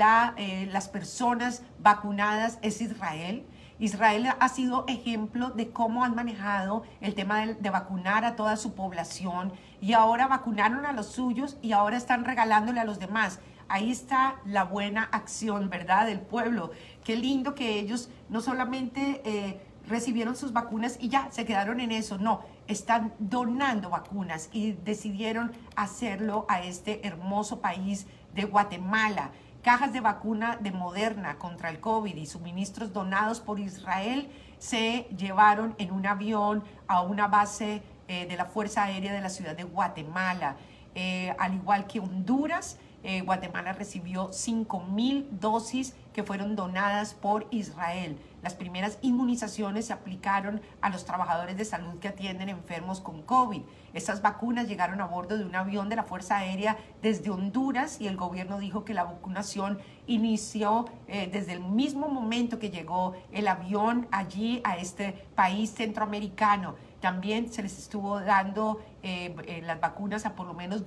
las personas vacunadas, es Israel. Israel ha sido ejemplo de cómo han manejado el tema de vacunar a toda su población y ahora vacunaron a los suyos y ahora están regalándole a los demás. Ahí está la buena acción, ¿verdad?, del pueblo. Qué lindo que ellos no solamente recibieron sus vacunas y ya se quedaron en eso, no, están donando vacunas y decidieron hacerlo a este hermoso país de Guatemala. Cajas de vacuna de Moderna contra el COVID y suministros donados por Israel se llevaron en un avión a una base de la Fuerza Aérea de la ciudad de Guatemala. Al igual que Honduras, Guatemala recibió 5,000 dosis que fueron donadas por Israel. Las primeras inmunizaciones se aplicaron a los trabajadores de salud que atienden enfermos con COVID. Estas vacunas llegaron a bordo de un avión de la Fuerza Aérea desde Honduras y el gobierno dijo que la vacunación inició desde el mismo momento que llegó el avión allí a este país centroamericano. También se les estuvo dando las vacunas a por lo menos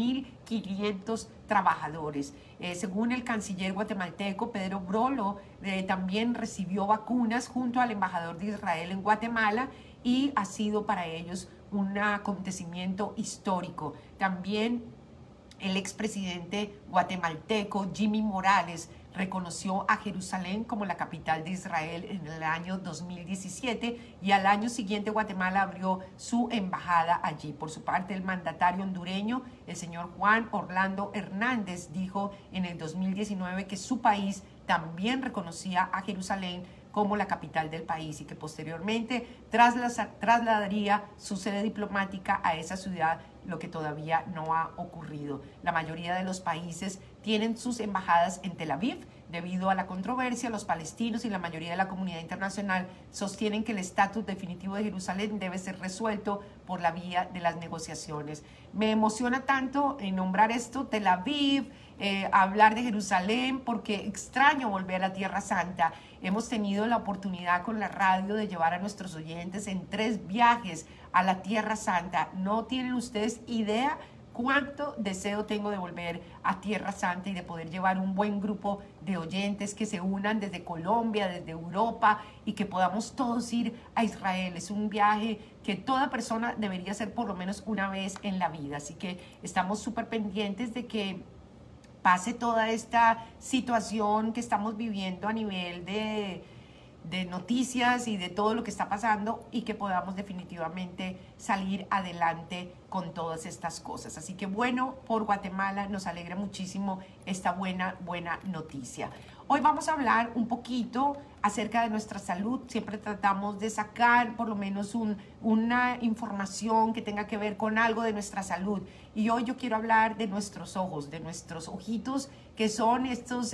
2.500 trabajadores. Según el canciller guatemalteco Pedro Brolo, también recibió vacunas junto al embajador de Israel en Guatemala y ha sido para ellos un acontecimiento histórico. También el expresidente guatemalteco Jimmy Morales reconoció a Jerusalén como la capital de Israel en el año 2017 y al año siguiente Guatemala abrió su embajada allí. Por su parte, el mandatario hondureño, el señor Juan Orlando Hernández, dijo en el 2019 que su país también reconocía a Jerusalén como la capital del país y que posteriormente trasladaría su sede diplomática a esa ciudad, lo que todavía no ha ocurrido. La mayoría de los países tienen sus embajadas en Tel Aviv. Debido a la controversia, los palestinos y la mayoría de la comunidad internacional sostienen que el estatus definitivo de Jerusalén debe ser resuelto por la vía de las negociaciones. Me emociona tanto nombrar esto, Tel Aviv, hablar de Jerusalén, porque extraño volver a Tierra Santa. Hemos tenido la oportunidad con la radio de llevar a nuestros oyentes en 3 viajes a la Tierra Santa. No tienen ustedes idea cuánto deseo tengo de volver a Tierra Santa y de poder llevar un buen grupo de oyentes que se unan desde Colombia, desde Europa y que podamos todos ir a Israel. Es un viaje que toda persona debería hacer por lo menos una vez en la vida. Así que estamos súper pendientes de que pase toda esta situación que estamos viviendo a nivel de noticias y de todo lo que está pasando y que podamos definitivamente salir adelante con todas estas cosas. Así que bueno, por Guatemala nos alegra muchísimo esta buena noticia. Hoy vamos a hablar un poquito acerca de nuestra salud. Siempre tratamos de sacar por lo menos una información que tenga que ver con algo de nuestra salud. Y hoy yo quiero hablar de nuestros ojos, de nuestros ojitos, que son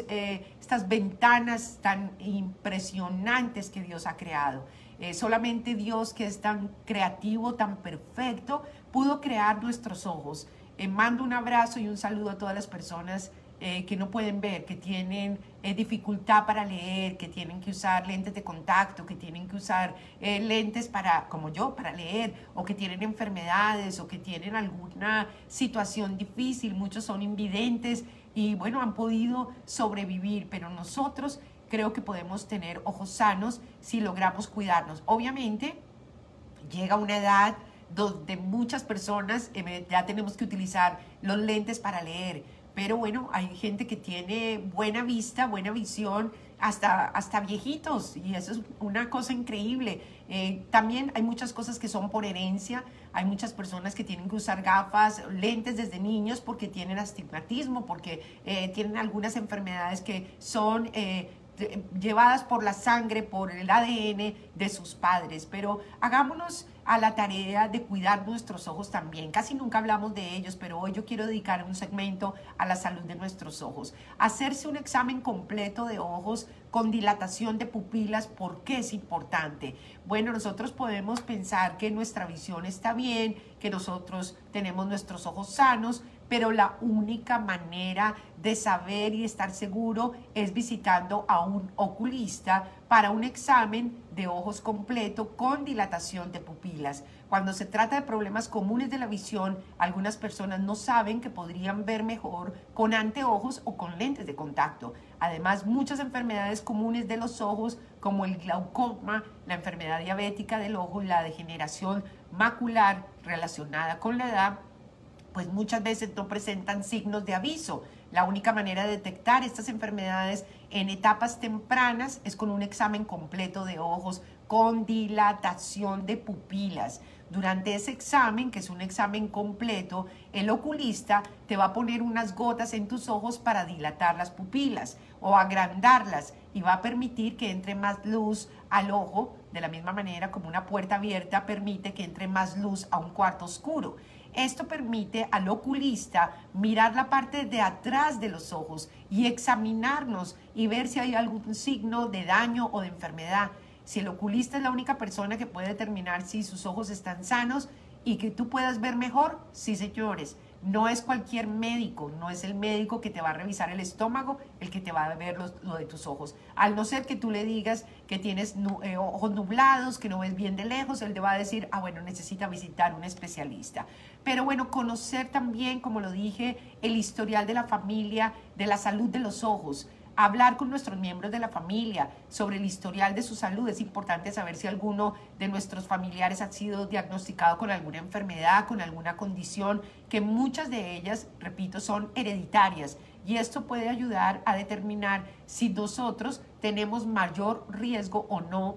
estas ventanas tan impresionantes que Dios ha creado. Solamente Dios, que es tan creativo, tan perfecto, pudo crear nuestros ojos. Mando un abrazo y un saludo a todas las personas que no pueden ver, que tienen dificultad para leer, que tienen que usar lentes de contacto, que tienen que usar lentes para, como yo, para leer, o que tienen enfermedades, o que tienen alguna situación difícil. Muchos son invidentes y bueno, han podido sobrevivir, pero nosotros creo que podemos tener ojos sanos si logramos cuidarnos. Obviamente, llega una edad donde muchas personas ya tenemos que utilizar los lentes para leer. Pero bueno, hay gente que tiene buena vista, buena visión, hasta viejitos, y eso es una cosa increíble. También hay muchas cosas que son por herencia. Hay muchas personas que tienen que usar gafas, lentes desde niños porque tienen astigmatismo, porque tienen algunas enfermedades que son llevadas por la sangre, por el ADN de sus padres. Pero hagámonos a la tarea de cuidar nuestros ojos también. Casi nunca hablamos de ellos, pero hoy yo quiero dedicar un segmento a la salud de nuestros ojos. Hacerse un examen completo de ojos con dilatación de pupilas. ¿Por qué es importante? Bueno, nosotros podemos pensar que nuestra visión está bien, que nosotros tenemos nuestros ojos sanos, pero la única manera de saber y estar seguro es visitando a un oculista para un examen de ojos completo con dilatación de pupilas. Cuando se trata de problemas comunes de la visión, algunas personas no saben que podrían ver mejor con anteojos o con lentes de contacto. Además, muchas enfermedades comunes de los ojos, como el glaucoma, la enfermedad diabética del ojo y la degeneración macular relacionada con la edad, pues muchas veces no presentan signos de aviso. La única manera de detectar estas enfermedades en etapas tempranas es con un examen completo de ojos con dilatación de pupilas. Durante ese examen, que es un examen completo, el oculista te va a poner unas gotas en tus ojos para dilatar las pupilas o agrandarlas, y va a permitir que entre más luz al ojo, de la misma manera como una puerta abierta permite que entre más luz a un cuarto oscuro. Esto permite al oculista mirar la parte de atrás de los ojos y examinarnos y ver si hay algún signo de daño o de enfermedad. Si el oculista es la única persona que puede determinar si sus ojos están sanos y que tú puedas ver mejor, sí, señores. No es cualquier médico, no es el médico que te va a revisar el estómago el que te va a ver lo de tus ojos. Al no ser que tú le digas que tienes ojos nublados, que no ves bien de lejos, él te va a decir, ah, bueno, necesita visitar un especialista. Pero bueno, conocer también, como lo dije, el historial de la familia, de la salud de los ojos. Hablar con nuestros miembros de la familia sobre el historial de su salud. Es importante saber si alguno de nuestros familiares ha sido diagnosticado con alguna enfermedad, con alguna condición, que muchas de ellas, repito, son hereditarias. Y esto puede ayudar a determinar si nosotros tenemos mayor riesgo o no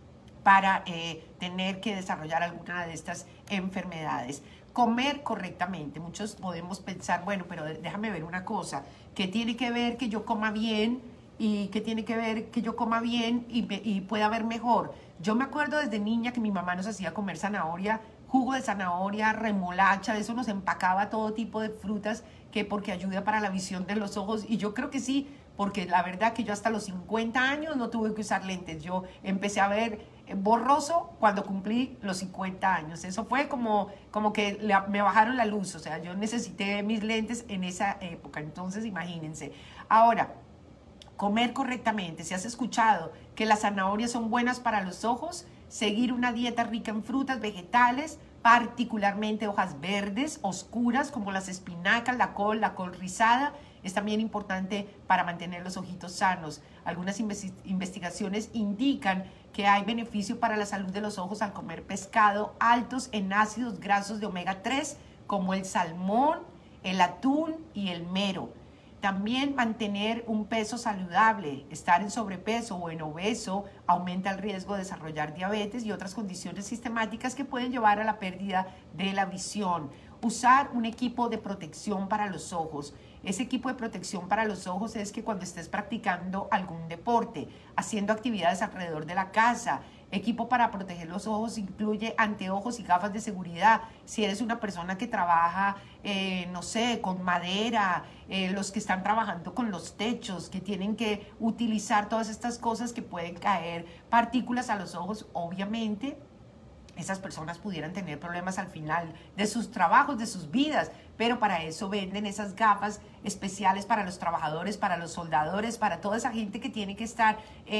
para tener que desarrollar alguna de estas enfermedades. Comer correctamente. Muchos podemos pensar, bueno, pero déjame ver una cosa, ¿qué tiene que ver que yo coma bien y qué tiene que ver que yo coma bien y pueda ver mejor? Yo me acuerdo desde niña que mi mamá nos hacía comer zanahoria, jugo de zanahoria, remolacha, eso nos empacaba todo tipo de frutas que porque ayuda para la visión de los ojos, y yo creo que sí, porque la verdad que yo hasta los 50 años no tuve que usar lentes. Yo empecé a ver borroso cuando cumplí los 50 años. Eso fue como que me bajaron la luz. O sea, yo necesité mis lentes en esa época. Entonces, imagínense. Ahora, comer correctamente. Si has escuchado que las zanahorias son buenas para los ojos, seguir una dieta rica en frutas, vegetales, particularmente hojas verdes, oscuras, como las espinacas, la col rizada, es también importante para mantener los ojitos sanos. Algunas investigaciones indican que hay beneficio para la salud de los ojos al comer pescado altos en ácidos grasos de omega 3, como el salmón, el atún y el mero. También mantener un peso saludable. Estar en sobrepeso o en obeso aumenta el riesgo de desarrollar diabetes y otras condiciones sistemáticas que pueden llevar a la pérdida de la visión. Usar un equipo de protección para los ojos. Ese equipo de protección para los ojos es que cuando estés practicando algún deporte, haciendo actividades alrededor de la casa, equipo para proteger los ojos incluye anteojos y gafas de seguridad. Si eres una persona que trabaja, no sé, con madera, los que están trabajando con los techos, que tienen que utilizar todas estas cosas que pueden caer partículas a los ojos, obviamente esas personas pudieran tener problemas al final de sus trabajos, de sus vidas, pero para eso venden esas gafas especiales para los trabajadores, para los soldadores, para toda esa gente que tiene que estar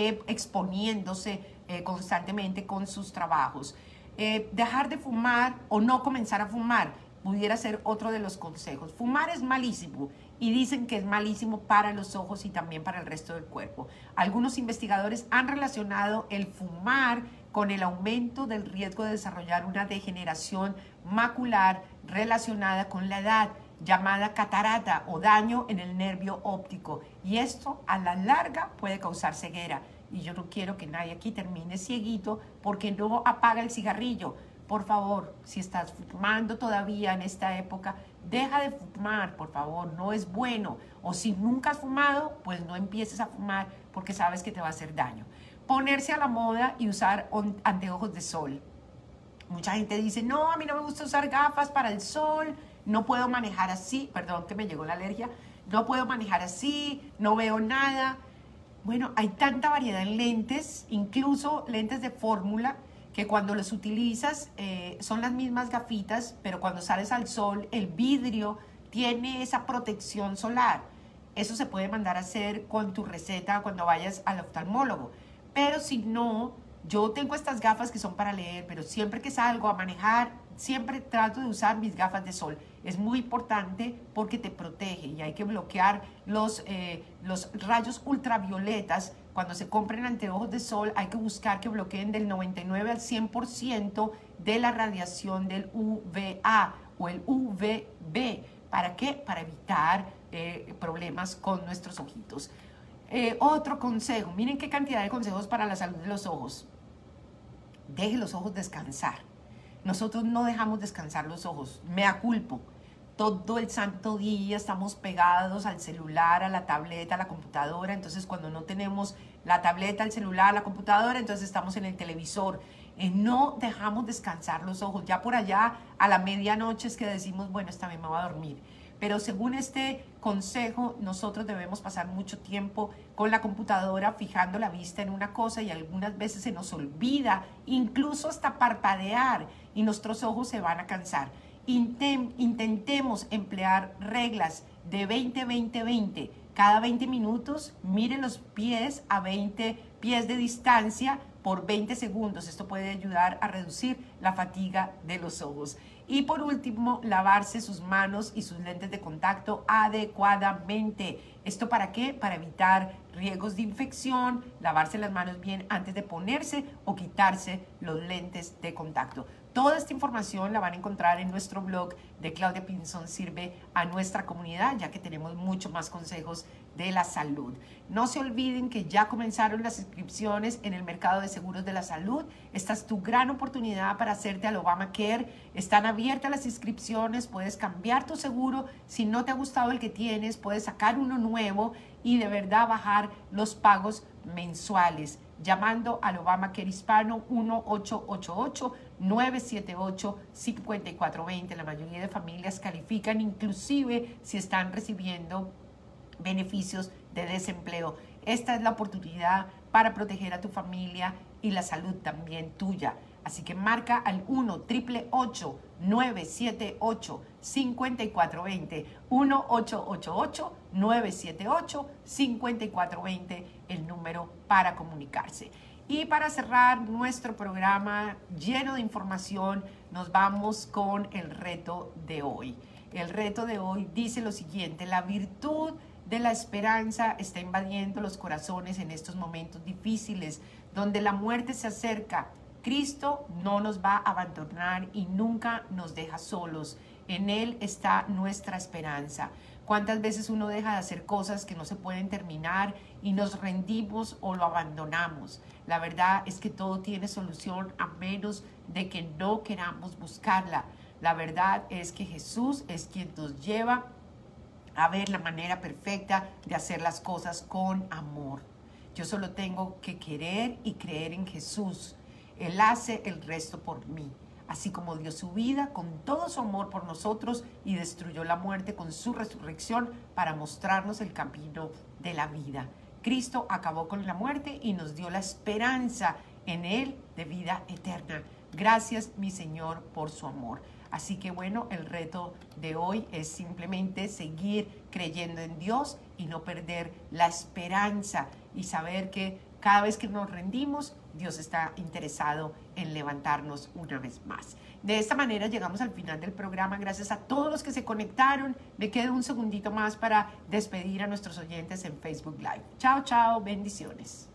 exponiéndose constantemente con sus trabajos. Dejar de fumar o no comenzar a fumar pudiera ser otro de los consejos. Fumar es malísimo y dicen que es malísimo para los ojos y también para el resto del cuerpo. Algunos investigadores han relacionado el fumar con el aumento del riesgo de desarrollar una degeneración macular relacionada con la edad, llamada catarata o daño en el nervio óptico. Y esto a la larga puede causar ceguera. Y yo no quiero que nadie aquí termine cieguito porque no apaga el cigarrillo. Por favor, si estás fumando todavía en esta época, deja de fumar, por favor, no es bueno. O si nunca has fumado, pues no empieces a fumar porque sabes que te va a hacer daño. Ponerse a la moda y usar anteojos de sol. Mucha gente dice, no, a mí no me gusta usar gafas para el sol, no puedo manejar así, perdón que me llegó la alergia, no puedo manejar así, no veo nada. Bueno, hay tanta variedad en lentes, incluso lentes de fórmula, que cuando los utilizas son las mismas gafitas, pero cuando sales al sol, el vidrio tiene esa protección solar. Eso se puede mandar a hacer con tu receta cuando vayas al oftalmólogo. Pero si no, yo tengo estas gafas que son para leer, pero siempre que salgo a manejar, siempre trato de usar mis gafas de sol. Es muy importante porque te protege y hay que bloquear los rayos ultravioletas. Cuando se compren anteojos de sol, hay que buscar que bloqueen del 99 al 100% de la radiación del UVA o el UVB. ¿Para qué? Para evitar problemas con nuestros ojitos. Otro consejo, miren qué cantidad de consejos para la salud de los ojos. Deje los ojos descansar. Nosotros no dejamos descansar los ojos, mea culpa. Todo el santo día estamos pegados al celular, a la tableta, a la computadora. Entonces cuando no tenemos la tableta, el celular, la computadora, entonces estamos en el televisor. No dejamos descansar los ojos. Ya por allá a la medianoche es que decimos, bueno, esta vez me voy a dormir. Pero según este consejo, nosotros debemos pasar mucho tiempo con la computadora fijando la vista en una cosa y algunas veces se nos olvida, incluso hasta parpadear y nuestros ojos se van a cansar. Intentemos emplear reglas de 20-20-20. Cada 20 minutos, miren los pies a 20 pies de distancia por 20 segundos. Esto puede ayudar a reducir la fatiga de los ojos. Y por último, lavarse sus manos y sus lentes de contacto adecuadamente. ¿Esto para qué? Para evitar riesgos de infección, lavarse las manos bien antes de ponerse o quitarse los lentes de contacto. Toda esta información la van a encontrar en nuestro blog de Claudia Pinzón Sirve a nuestra comunidad, ya que tenemos muchos más consejos de la salud. No se olviden que ya comenzaron las inscripciones en el mercado de seguros de la salud. Esta es tu gran oportunidad para hacerte al Obamacare. Están abiertas las inscripciones, puedes cambiar tu seguro. Si no te ha gustado el que tienes, puedes sacar uno nuevo y de verdad bajar los pagos mensuales. Llamando al Obamacare Hispano 1-888-978-5420. La mayoría de familias califican, inclusive si están recibiendo beneficios de desempleo. Esta es la oportunidad para proteger a tu familia y la salud también tuya. Así que marca al 1-888-978-5420. 1-888-978-5420, el número para comunicarse. Y para cerrar nuestro programa lleno de información, nos vamos con el reto de hoy. El reto de hoy dice lo siguiente: la virtud de la esperanza está invadiendo los corazones en estos momentos difíciles, donde la muerte se acerca. Cristo no nos va a abandonar y nunca nos deja solos. En Él está nuestra esperanza. ¿Cuántas veces uno deja de hacer cosas que no se pueden terminar y nos rendimos o lo abandonamos? La verdad es que todo tiene solución a menos de que no queramos buscarla. La verdad es que Jesús es quien nos lleva a ver la manera perfecta de hacer las cosas con amor. Yo solo tengo que querer y creer en Jesús. Él hace el resto por mí. Así como dio su vida con todo su amor por nosotros y destruyó la muerte con su resurrección para mostrarnos el camino de la vida. Cristo acabó con la muerte y nos dio la esperanza en Él de vida eterna. Gracias, mi Señor, por su amor. Así que bueno, el reto de hoy es simplemente seguir creyendo en Dios y no perder la esperanza y saber que cada vez que nos rendimos, Dios está interesado en levantarnos una vez más. De esta manera llegamos al final del programa. Gracias a todos los que se conectaron. Me quedo un segundito más para despedir a nuestros oyentes en Facebook Live. Chao, chao, bendiciones.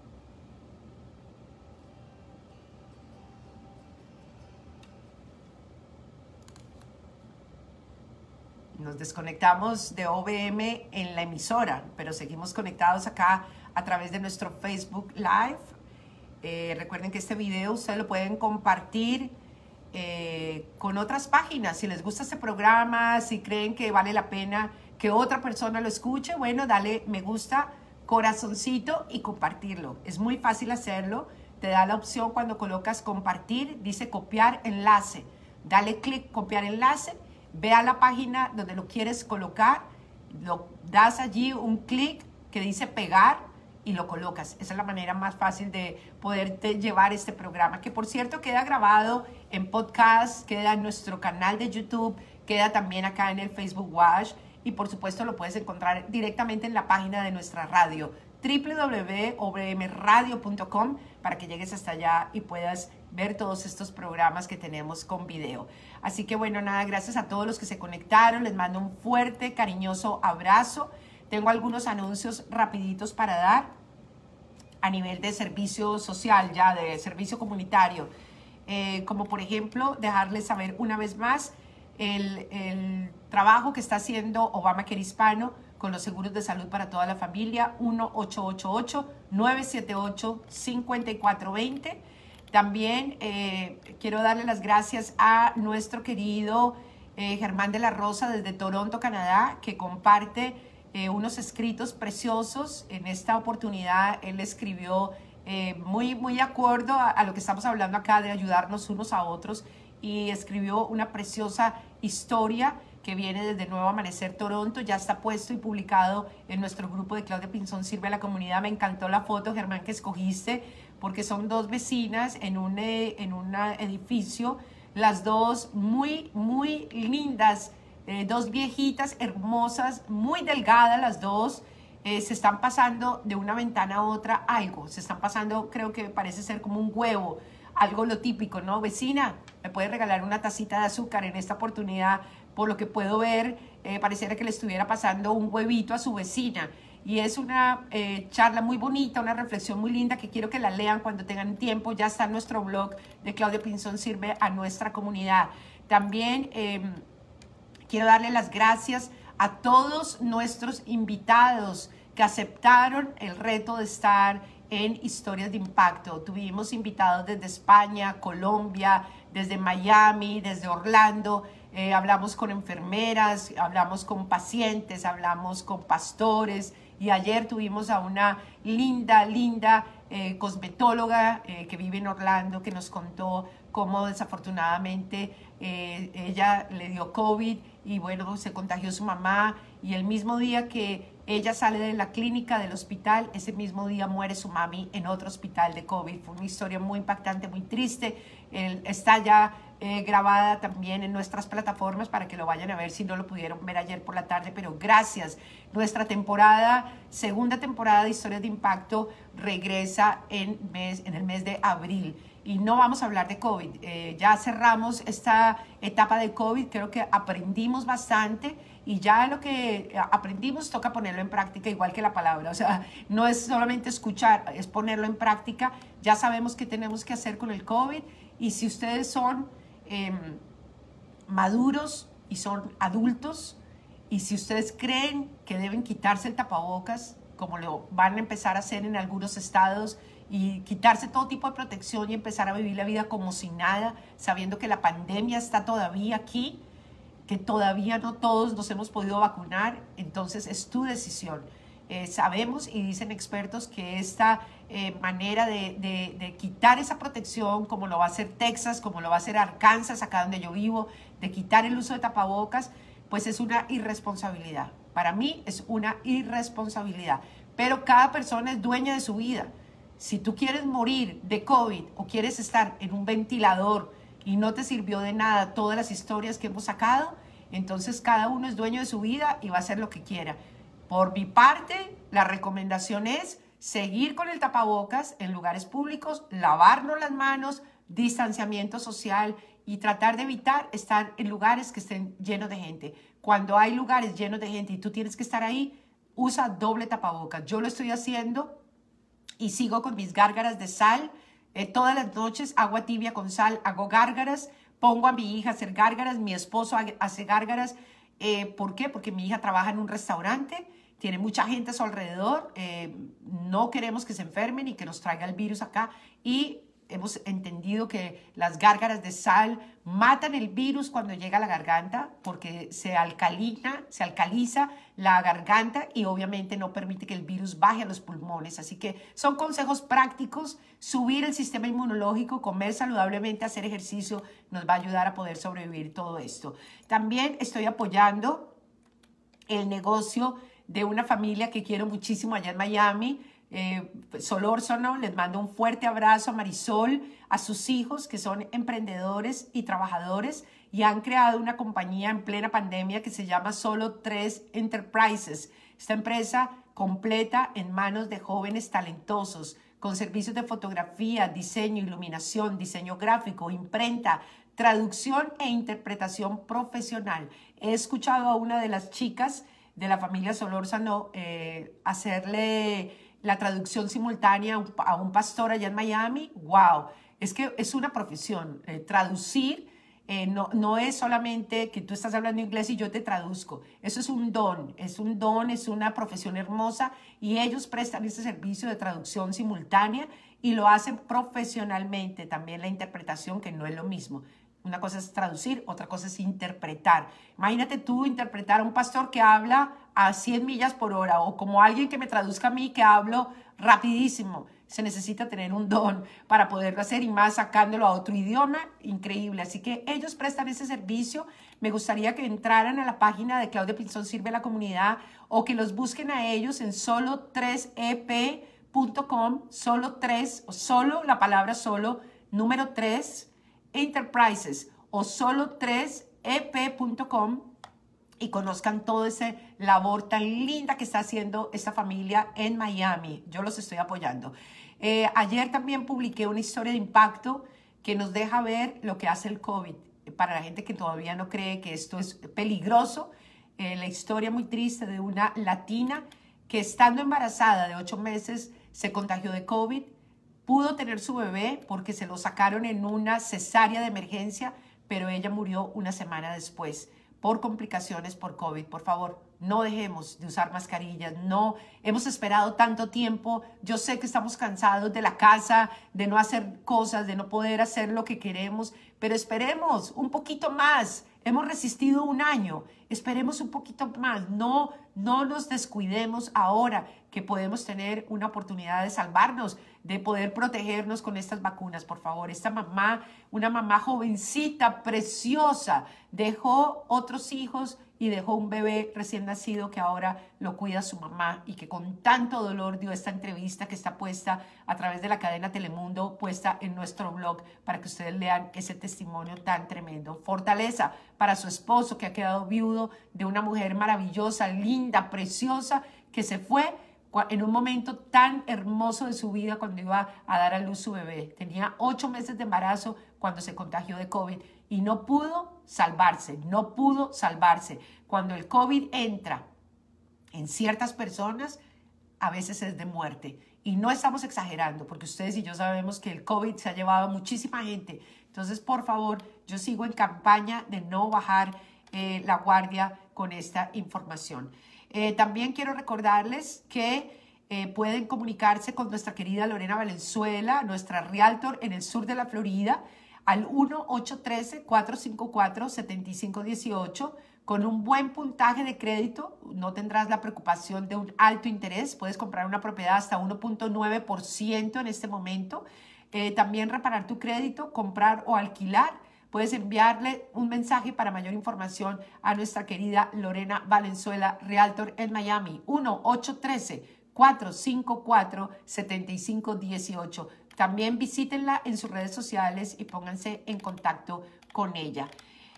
Nos desconectamos de OBM en la emisora, pero seguimos conectados acá a través de nuestro Facebook Live. Recuerden que este video ustedes lo pueden compartir con otras páginas. Si les gusta este programa, si creen que vale la pena que otra persona lo escuche, bueno, dale me gusta, corazoncito y compartirlo. Es muy fácil hacerlo. Te da la opción cuando colocas compartir, dice copiar enlace. Dale clic, copiar enlace. Ve a la página donde lo quieres colocar, lo das allí un clic que dice pegar y lo colocas. Esa es la manera más fácil de poderte llevar este programa, que por cierto queda grabado en podcast, queda en nuestro canal de YouTube, queda también acá en el Facebook Watch y por supuesto lo puedes encontrar directamente en la página de nuestra radio, www.obmradio.com, para que llegues hasta allá y puedas ver todos estos programas que tenemos con video. Así que bueno, nada, gracias a todos los que se conectaron, les mando un fuerte, cariñoso abrazo. Tengo algunos anuncios rapiditos para dar a nivel de servicio social, ya de servicio comunitario, como por ejemplo dejarles saber una vez más el trabajo que está haciendo Obamacare Hispano con los seguros de salud para toda la familia, 1-888-978-5420. También quiero darle las gracias a nuestro querido Germán de la Rosa desde Toronto, Canadá, que comparte unos escritos preciosos. En esta oportunidad él escribió muy de acuerdo a lo que estamos hablando acá de ayudarnos unos a otros y escribió una preciosa historia que viene desde Nuevo Amanecer Toronto, ya está puesto y publicado en nuestro grupo de Claudia Pinzón Sirve a la Comunidad. Me encantó la foto, Germán, que escogiste, porque son dos vecinas en un edificio, las dos muy lindas, dos viejitas hermosas, muy delgadas las dos, se están pasando de una ventana a otra algo, se están pasando, creo que parece ser como un huevo, algo lo típico, ¿no? Vecina, ¿me puede regalar una tacita de azúcar en esta oportunidad? Por lo que puedo ver, pareciera que le estuviera pasando un huevito a su vecina. Y es una charla muy bonita, una reflexión muy linda que quiero que la lean cuando tengan tiempo. Ya está en nuestro blog de Claudia Pinzón Sirve a nuestra comunidad. También quiero darle las gracias a todos nuestros invitados que aceptaron el reto de estar en Historias de Impacto. Tuvimos invitados desde España, Colombia, desde Miami, desde Orlando. Hablamos con enfermeras, hablamos con pacientes, hablamos con pastores y ayer tuvimos a una linda cosmetóloga que vive en Orlando que nos contó cómo desafortunadamente ella le dio COVID y bueno, se contagió su mamá y el mismo día que ella sale de la clínica del hospital, ese mismo día muere su mami en otro hospital de COVID. Fue una historia muy impactante, muy triste. Está ya grabada también en nuestras plataformas para que lo vayan a ver si no lo pudieron ver ayer por la tarde, pero gracias. Nuestra segunda temporada de Historias de Impacto regresa en el mes de abril y no vamos a hablar de COVID. Ya cerramos esta etapa de COVID, creo que aprendimos bastante y ya lo que aprendimos toca ponerlo en práctica, igual que la palabra. O sea, no es solamente escuchar, es ponerlo en práctica. Ya sabemos qué tenemos que hacer con el COVID y si ustedes son maduros y son adultos y si ustedes creen que deben quitarse el tapabocas, como lo van a empezar a hacer en algunos estados, y quitarse todo tipo de protección y empezar a vivir la vida como si nada, sabiendo que la pandemia está todavía aquí, que todavía no todos nos hemos podido vacunar, entonces es tu decisión. Sabemos y dicen expertos que esta manera de quitar esa protección, como lo va a hacer Texas, como lo va a hacer Arkansas, acá donde yo vivo, de quitar el uso de tapabocas, pues es una irresponsabilidad. Para mí es una irresponsabilidad. Pero cada persona es dueña de su vida. Si tú quieres morir de COVID o quieres estar en un ventilador y no te sirvió de nada todas las historias que hemos sacado, entonces cada uno es dueño de su vida y va a hacer lo que quiera. Por mi parte, la recomendación es seguir con el tapabocas en lugares públicos, lavarnos las manos, distanciamiento social y tratar de evitar estar en lugares que estén llenos de gente. Cuando hay lugares llenos de gente y tú tienes que estar ahí, usa doble tapabocas. Yo lo estoy haciendo y sigo con mis gárgaras de sal. Todas las noches, agua tibia con sal, hago gárgaras, pongo a mi hija a hacer gárgaras, mi esposo hace gárgaras. ¿Por qué? Porque mi hija trabaja en un restaurante, tiene mucha gente a su alrededor, no queremos que se enfermen y que nos traiga el virus acá, y hemos entendido que las gárgaras de sal matan el virus cuando llega a la garganta porque se alcaliza la garganta y obviamente no permite que el virus baje a los pulmones. Así que son consejos prácticos. Subir el sistema inmunológico, comer saludablemente, hacer ejercicio nos va a ayudar a poder sobrevivir todo esto. También estoy apoyando el negocio de una familia que quiero muchísimo allá en Miami, Solórzano. Les mando un fuerte abrazo a Marisol, a sus hijos que son emprendedores y trabajadores y han creado una compañía en plena pandemia que se llama Solo 3 Enterprises. Esta empresa completa en manos de jóvenes talentosos con servicios de fotografía, diseño, iluminación, diseño gráfico, imprenta, traducción e interpretación profesional. He escuchado a una de las chicas de la familia Solórzano hacerle la traducción simultánea a un pastor allá en Miami. ¡Wow! Es que es una profesión. Traducir no es solamente que tú estás hablando inglés y yo te traduzco. Eso es un don, es una profesión hermosa y ellos prestan ese servicio de traducción simultánea y lo hacen profesionalmente. También la interpretación, que no es lo mismo. Una cosa es traducir, otra cosa es interpretar. Imagínate tú interpretar a un pastor que habla a 100 millas por hora o como alguien que me traduzca a mí que hablo rapidísimo. Se necesita tener un don para poderlo hacer y más sacándolo a otro idioma. Increíble. Así que ellos prestan ese servicio. Me gustaría que entraran a la página de Claudia Pinzón Sirve a la Comunidad o que los busquen a ellos en solo3ep.com. Solo 3, o solo, la palabra solo, número 3, Enterprises o solo3ep.com y conozcan toda esa labor tan linda que está haciendo esta familia en Miami. Yo los estoy apoyando. Ayer también publiqué una historia de impacto que nos deja ver lo que hace el COVID. Para la gente que todavía no cree que esto es peligroso, la historia muy triste de una latina que estando embarazada de 8 meses se contagió de COVID. Pudo tener su bebé porque se lo sacaron en una cesárea de emergencia, pero ella murió una semana después por complicaciones por COVID. Por favor, no dejemos de usar mascarillas. No hemos esperado tanto tiempo. Yo sé que estamos cansados de la casa, de no hacer cosas, de no poder hacer lo que queremos, pero esperemos un poquito más. Hemos resistido un año. Esperemos un poquito más. No nos descuidemos ahora que podemos tener una oportunidad de salvarnos, de poder protegernos con estas vacunas. Por favor, esta mamá, una mamá jovencita, preciosa, dejó otros hijos y dejó un bebé recién nacido que ahora lo cuida su mamá y que con tanto dolor dio esta entrevista que está puesta a través de la cadena Telemundo, puesta en nuestro blog para que ustedes lean ese testimonio tan tremendo. Fortaleza para su esposo que ha quedado viudo de una mujer maravillosa, linda, preciosa, que se fue en un momento tan hermoso de su vida cuando iba a dar a luz su bebé. Tenía 8 meses de embarazo cuando se contagió de COVID y no pudo salvarse. Cuando el COVID entra en ciertas personas, a veces es de muerte. Y no estamos exagerando, porque ustedes y yo sabemos que el COVID se ha llevado a muchísima gente. Entonces, por favor, yo sigo en campaña de no bajar la guardia con esta información. También quiero recordarles que pueden comunicarse con nuestra querida Lorena Valenzuela, nuestra realtor en el sur de la Florida, al 1-813-454-7518. Con un buen puntaje de crédito no tendrás la preocupación de un alto interés. Puedes comprar una propiedad hasta 1.9% en este momento. También reparar tu crédito, comprar o alquilar. Puedes enviarle un mensaje para mayor información a nuestra querida Lorena Valenzuela, Realtor en Miami. 1-813-454-7518. También visítenla en sus redes sociales y pónganse en contacto con ella.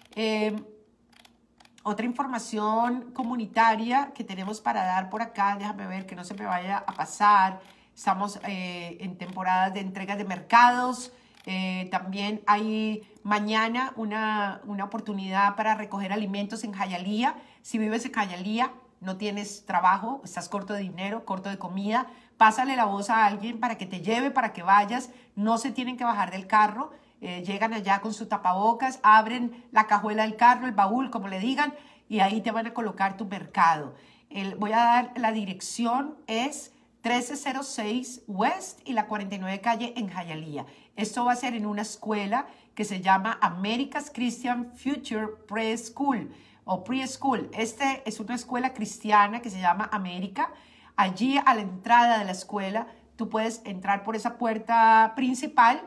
Otra información comunitaria que tenemos para dar por acá, déjame ver que no se me vaya a pasar. Estamos en temporadas de entregas de mercados. También hay mañana una oportunidad para recoger alimentos en Hialeah. Si vives en Hialeah, no tienes trabajo, estás corto de dinero, corto de comida, pásale la voz a alguien para que te lleve, para que vayas. No se tienen que bajar del carro. Llegan allá con su tapabocas, abren la cajuela del carro, el baúl, como le digan, y ahí te van a colocar tu mercado. Voy a dar la dirección, es 1306 West y la 49 calle en Hialeah. Esto va a ser en una escuela que se llama America's Christian Future Preschool o Preschool. Este es una escuela cristiana que se llama América. Allí a la entrada de la escuela tú puedes entrar por esa puerta principal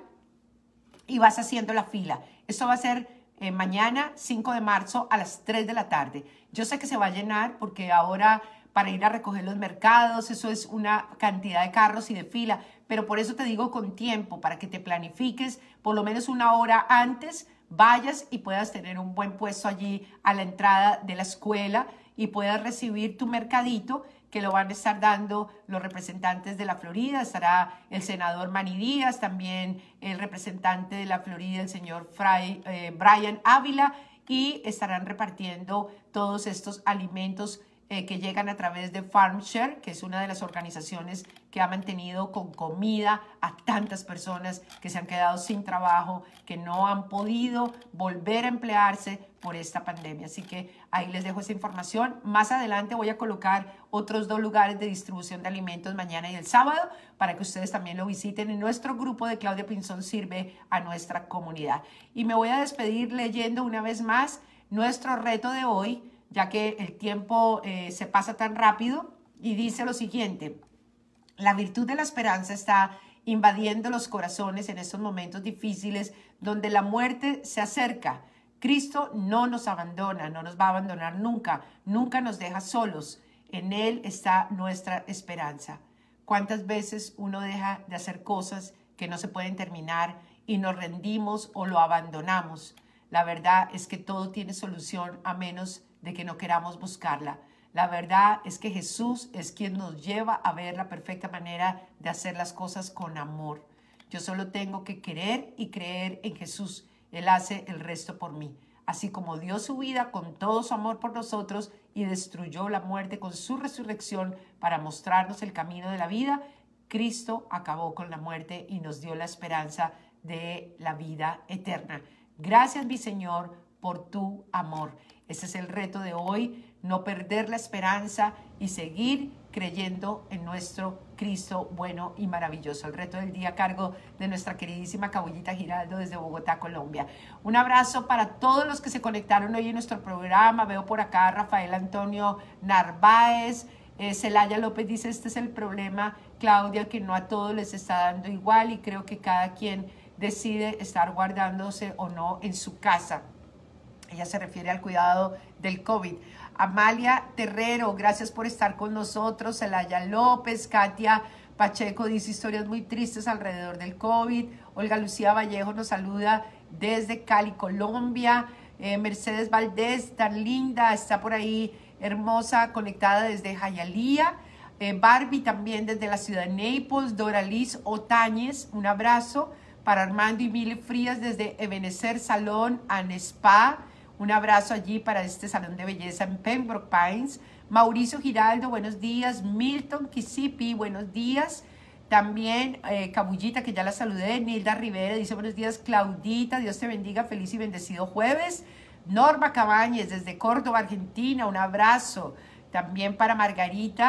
y vas haciendo la fila. Esto va a ser mañana 5 de marzo a las 3 de la tarde. Yo sé que se va a llenar porque ahora para ir a recoger los mercados, eso es una cantidad de carros y de fila, pero por eso te digo con tiempo, para que te planifiques por lo menos una hora antes, vayas y puedas tener un buen puesto allí a la entrada de la escuela y puedas recibir tu mercadito, que lo van a estar dando los representantes de la Florida. Estará el senador Manny Díaz, también el representante de la Florida, el señor Brian Ávila, y estarán repartiendo todos estos alimentos que llegan a través de FarmShare, que es una de las organizaciones que ha mantenido con comida a tantas personas que se han quedado sin trabajo, que no han podido volver a emplearse por esta pandemia. Así que ahí les dejo esa información. Más adelante voy a colocar otros 2 lugares de distribución de alimentos mañana y el sábado para que ustedes también lo visiten. En nuestro grupo de Claudia Pinzón sirve a nuestra comunidad. Y me voy a despedir leyendo una vez más nuestro reto de hoy, ya que el tiempo se pasa tan rápido, y dice lo siguiente: la virtud de la esperanza está invadiendo los corazones en estos momentos difíciles donde la muerte se acerca. Cristo no nos abandona, no nos va a abandonar nunca, nunca nos deja solos. En Él está nuestra esperanza. ¿Cuántas veces uno deja de hacer cosas que no se pueden terminar y nos rendimos o lo abandonamos? La verdad es que todo tiene solución a menos de que no queramos buscarla. La verdad es que Jesús es quien nos lleva a ver la perfecta manera de hacer las cosas con amor. Yo solo tengo que querer y creer en Jesús. Él hace el resto por mí. Así como dio su vida con todo su amor por nosotros y destruyó la muerte con su resurrección para mostrarnos el camino de la vida, Cristo acabó con la muerte y nos dio la esperanza de la vida eterna. Gracias, mi Señor, por tu amor. Ese es el reto de hoy, no perder la esperanza y seguir creyendo en nuestro Cristo bueno y maravilloso. El reto del día a cargo de nuestra queridísima Cabullita Giraldo desde Bogotá, Colombia. Un abrazo para todos los que se conectaron hoy en nuestro programa. Veo por acá a Rafael Antonio Narváez. Celaya López dice: este es el problema, Claudia, que no a todos les está dando igual y creo que cada quien decide estar guardándose o no en su casa. Ella se refiere al cuidado del COVID. Amalia Terrero, gracias por estar con nosotros. Celaya López, Katia Pacheco dice: historias muy tristes alrededor del COVID. Olga Lucía Vallejo nos saluda desde Cali, Colombia. Mercedes Valdés, tan linda, está por ahí, hermosa, conectada desde Hialeah. Barbie también desde la ciudad de Naples. Doraliz Otañez, un abrazo para Armando y Mili Frías desde Ebenezer Salón and Spa. Un abrazo allí para este salón de belleza en Pembroke Pines. Mauricio Giraldo, buenos días. Milton Kisipi, buenos días. También Cabullita, que ya la saludé. Nilda Rivera dice: buenos días, Claudita. Dios te bendiga. Feliz y bendecido jueves. Norma Cabañez desde Córdoba, Argentina. Un abrazo. También para Margarita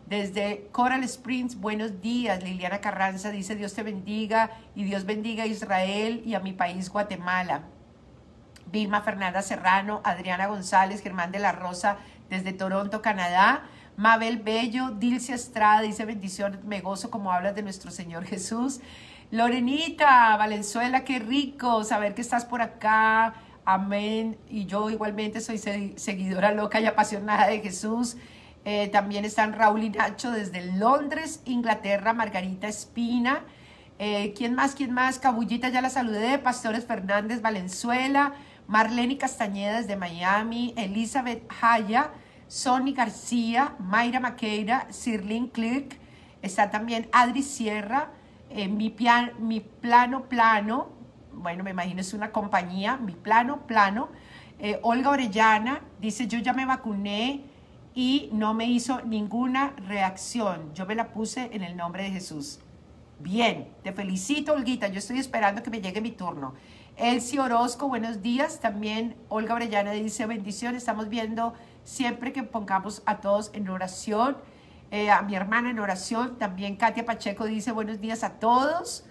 Desde Coral Springs, buenos días. Liliana Carranza dice, Dios te bendiga y Dios bendiga a Israel y a mi país, Guatemala. Vilma Fernanda Serrano, Adriana González, Germán de la Rosa, desde Toronto, Canadá. Mabel Bello, Dilcia Estrada, dice, bendiciones, me gozo como hablas de nuestro Señor Jesús. Lorenita Valenzuela, qué rico saber que estás por acá. Amén. Y yo igualmente soy seguidora loca y apasionada de Jesús. También están Raúl y Nacho desde Londres, Inglaterra, Margarita Espina. ¿Quién más? ¿Quién más? Cabullita, ya la saludé. Pastores Fernández Valenzuela. Marlene Castañeda desde Miami. Elizabeth Haya. Sonny García. Mayra Maqueira. Sirlin Clerk. Está también Adri Sierra. Mi plano. Bueno, me imagino es una compañía. Mi plano. Olga Orellana dice, yo ya me vacuné y no me hizo ninguna reacción. Yo me la puse en el nombre de Jesús. Bien, te felicito, Olguita. Yo estoy esperando que me llegue mi turno. Elsie Orozco, buenos días. También Olga Orellana dice, bendición. Estamos viendo siempre que pongamos a todos en oración. A mi hermana en oración. También Katia Pacheco dice, buenos días a todos.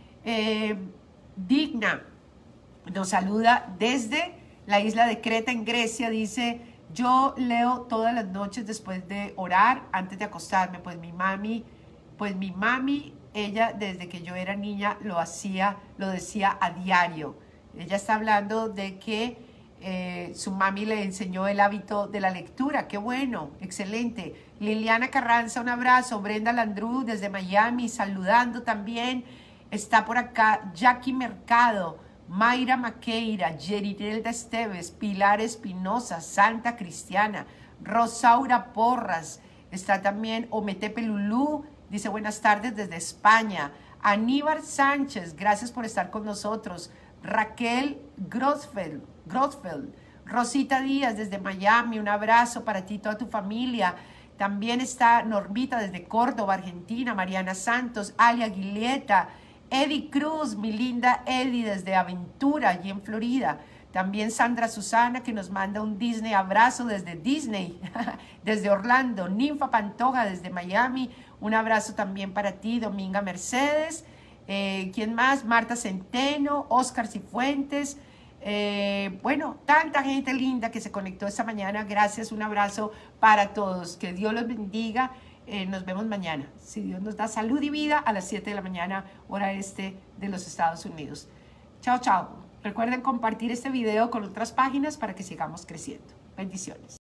Digna nos saluda desde la isla de Creta en Grecia. Dice, yo leo todas las noches después de orar, antes de acostarme. Pues mi mami, ella desde que yo era niña lo decía a diario. Ella está hablando de que su mami le enseñó el hábito de la lectura. Qué bueno, excelente. Liliana Carranza, un abrazo. Brenda Landru desde Miami, saludando también. Está por acá Jackie Mercado, Mayra Maqueira, Yerinelda Esteves, Pilar Espinosa, Santa Cristiana, Rosaura Porras. Está también Ometepe Lulú, dice buenas tardes desde España. Aníbal Sánchez, gracias por estar con nosotros. Raquel Grosfeld, Rosita Díaz desde Miami, un abrazo para ti y toda tu familia. También está Normita desde Córdoba, Argentina, Mariana Santos, Alia Guilieta, Eddie Cruz, mi linda Eddie desde Aventura, allí en Florida. También Sandra Susana que nos manda un Disney abrazo desde Disney, desde Orlando. Ninfa Pantoja desde Miami, un abrazo también para ti. Dominga Mercedes. ¿Quién más? Marta Centeno, Oscar Cifuentes. Bueno, tanta gente linda que se conectó esta mañana. Gracias, un abrazo para todos. Que Dios los bendiga. Nos vemos mañana. Si Dios nos da salud y vida a las 7 de la mañana, hora este de los Estados Unidos. Chao, chao. Recuerden compartir este video con otras páginas para que sigamos creciendo. Bendiciones.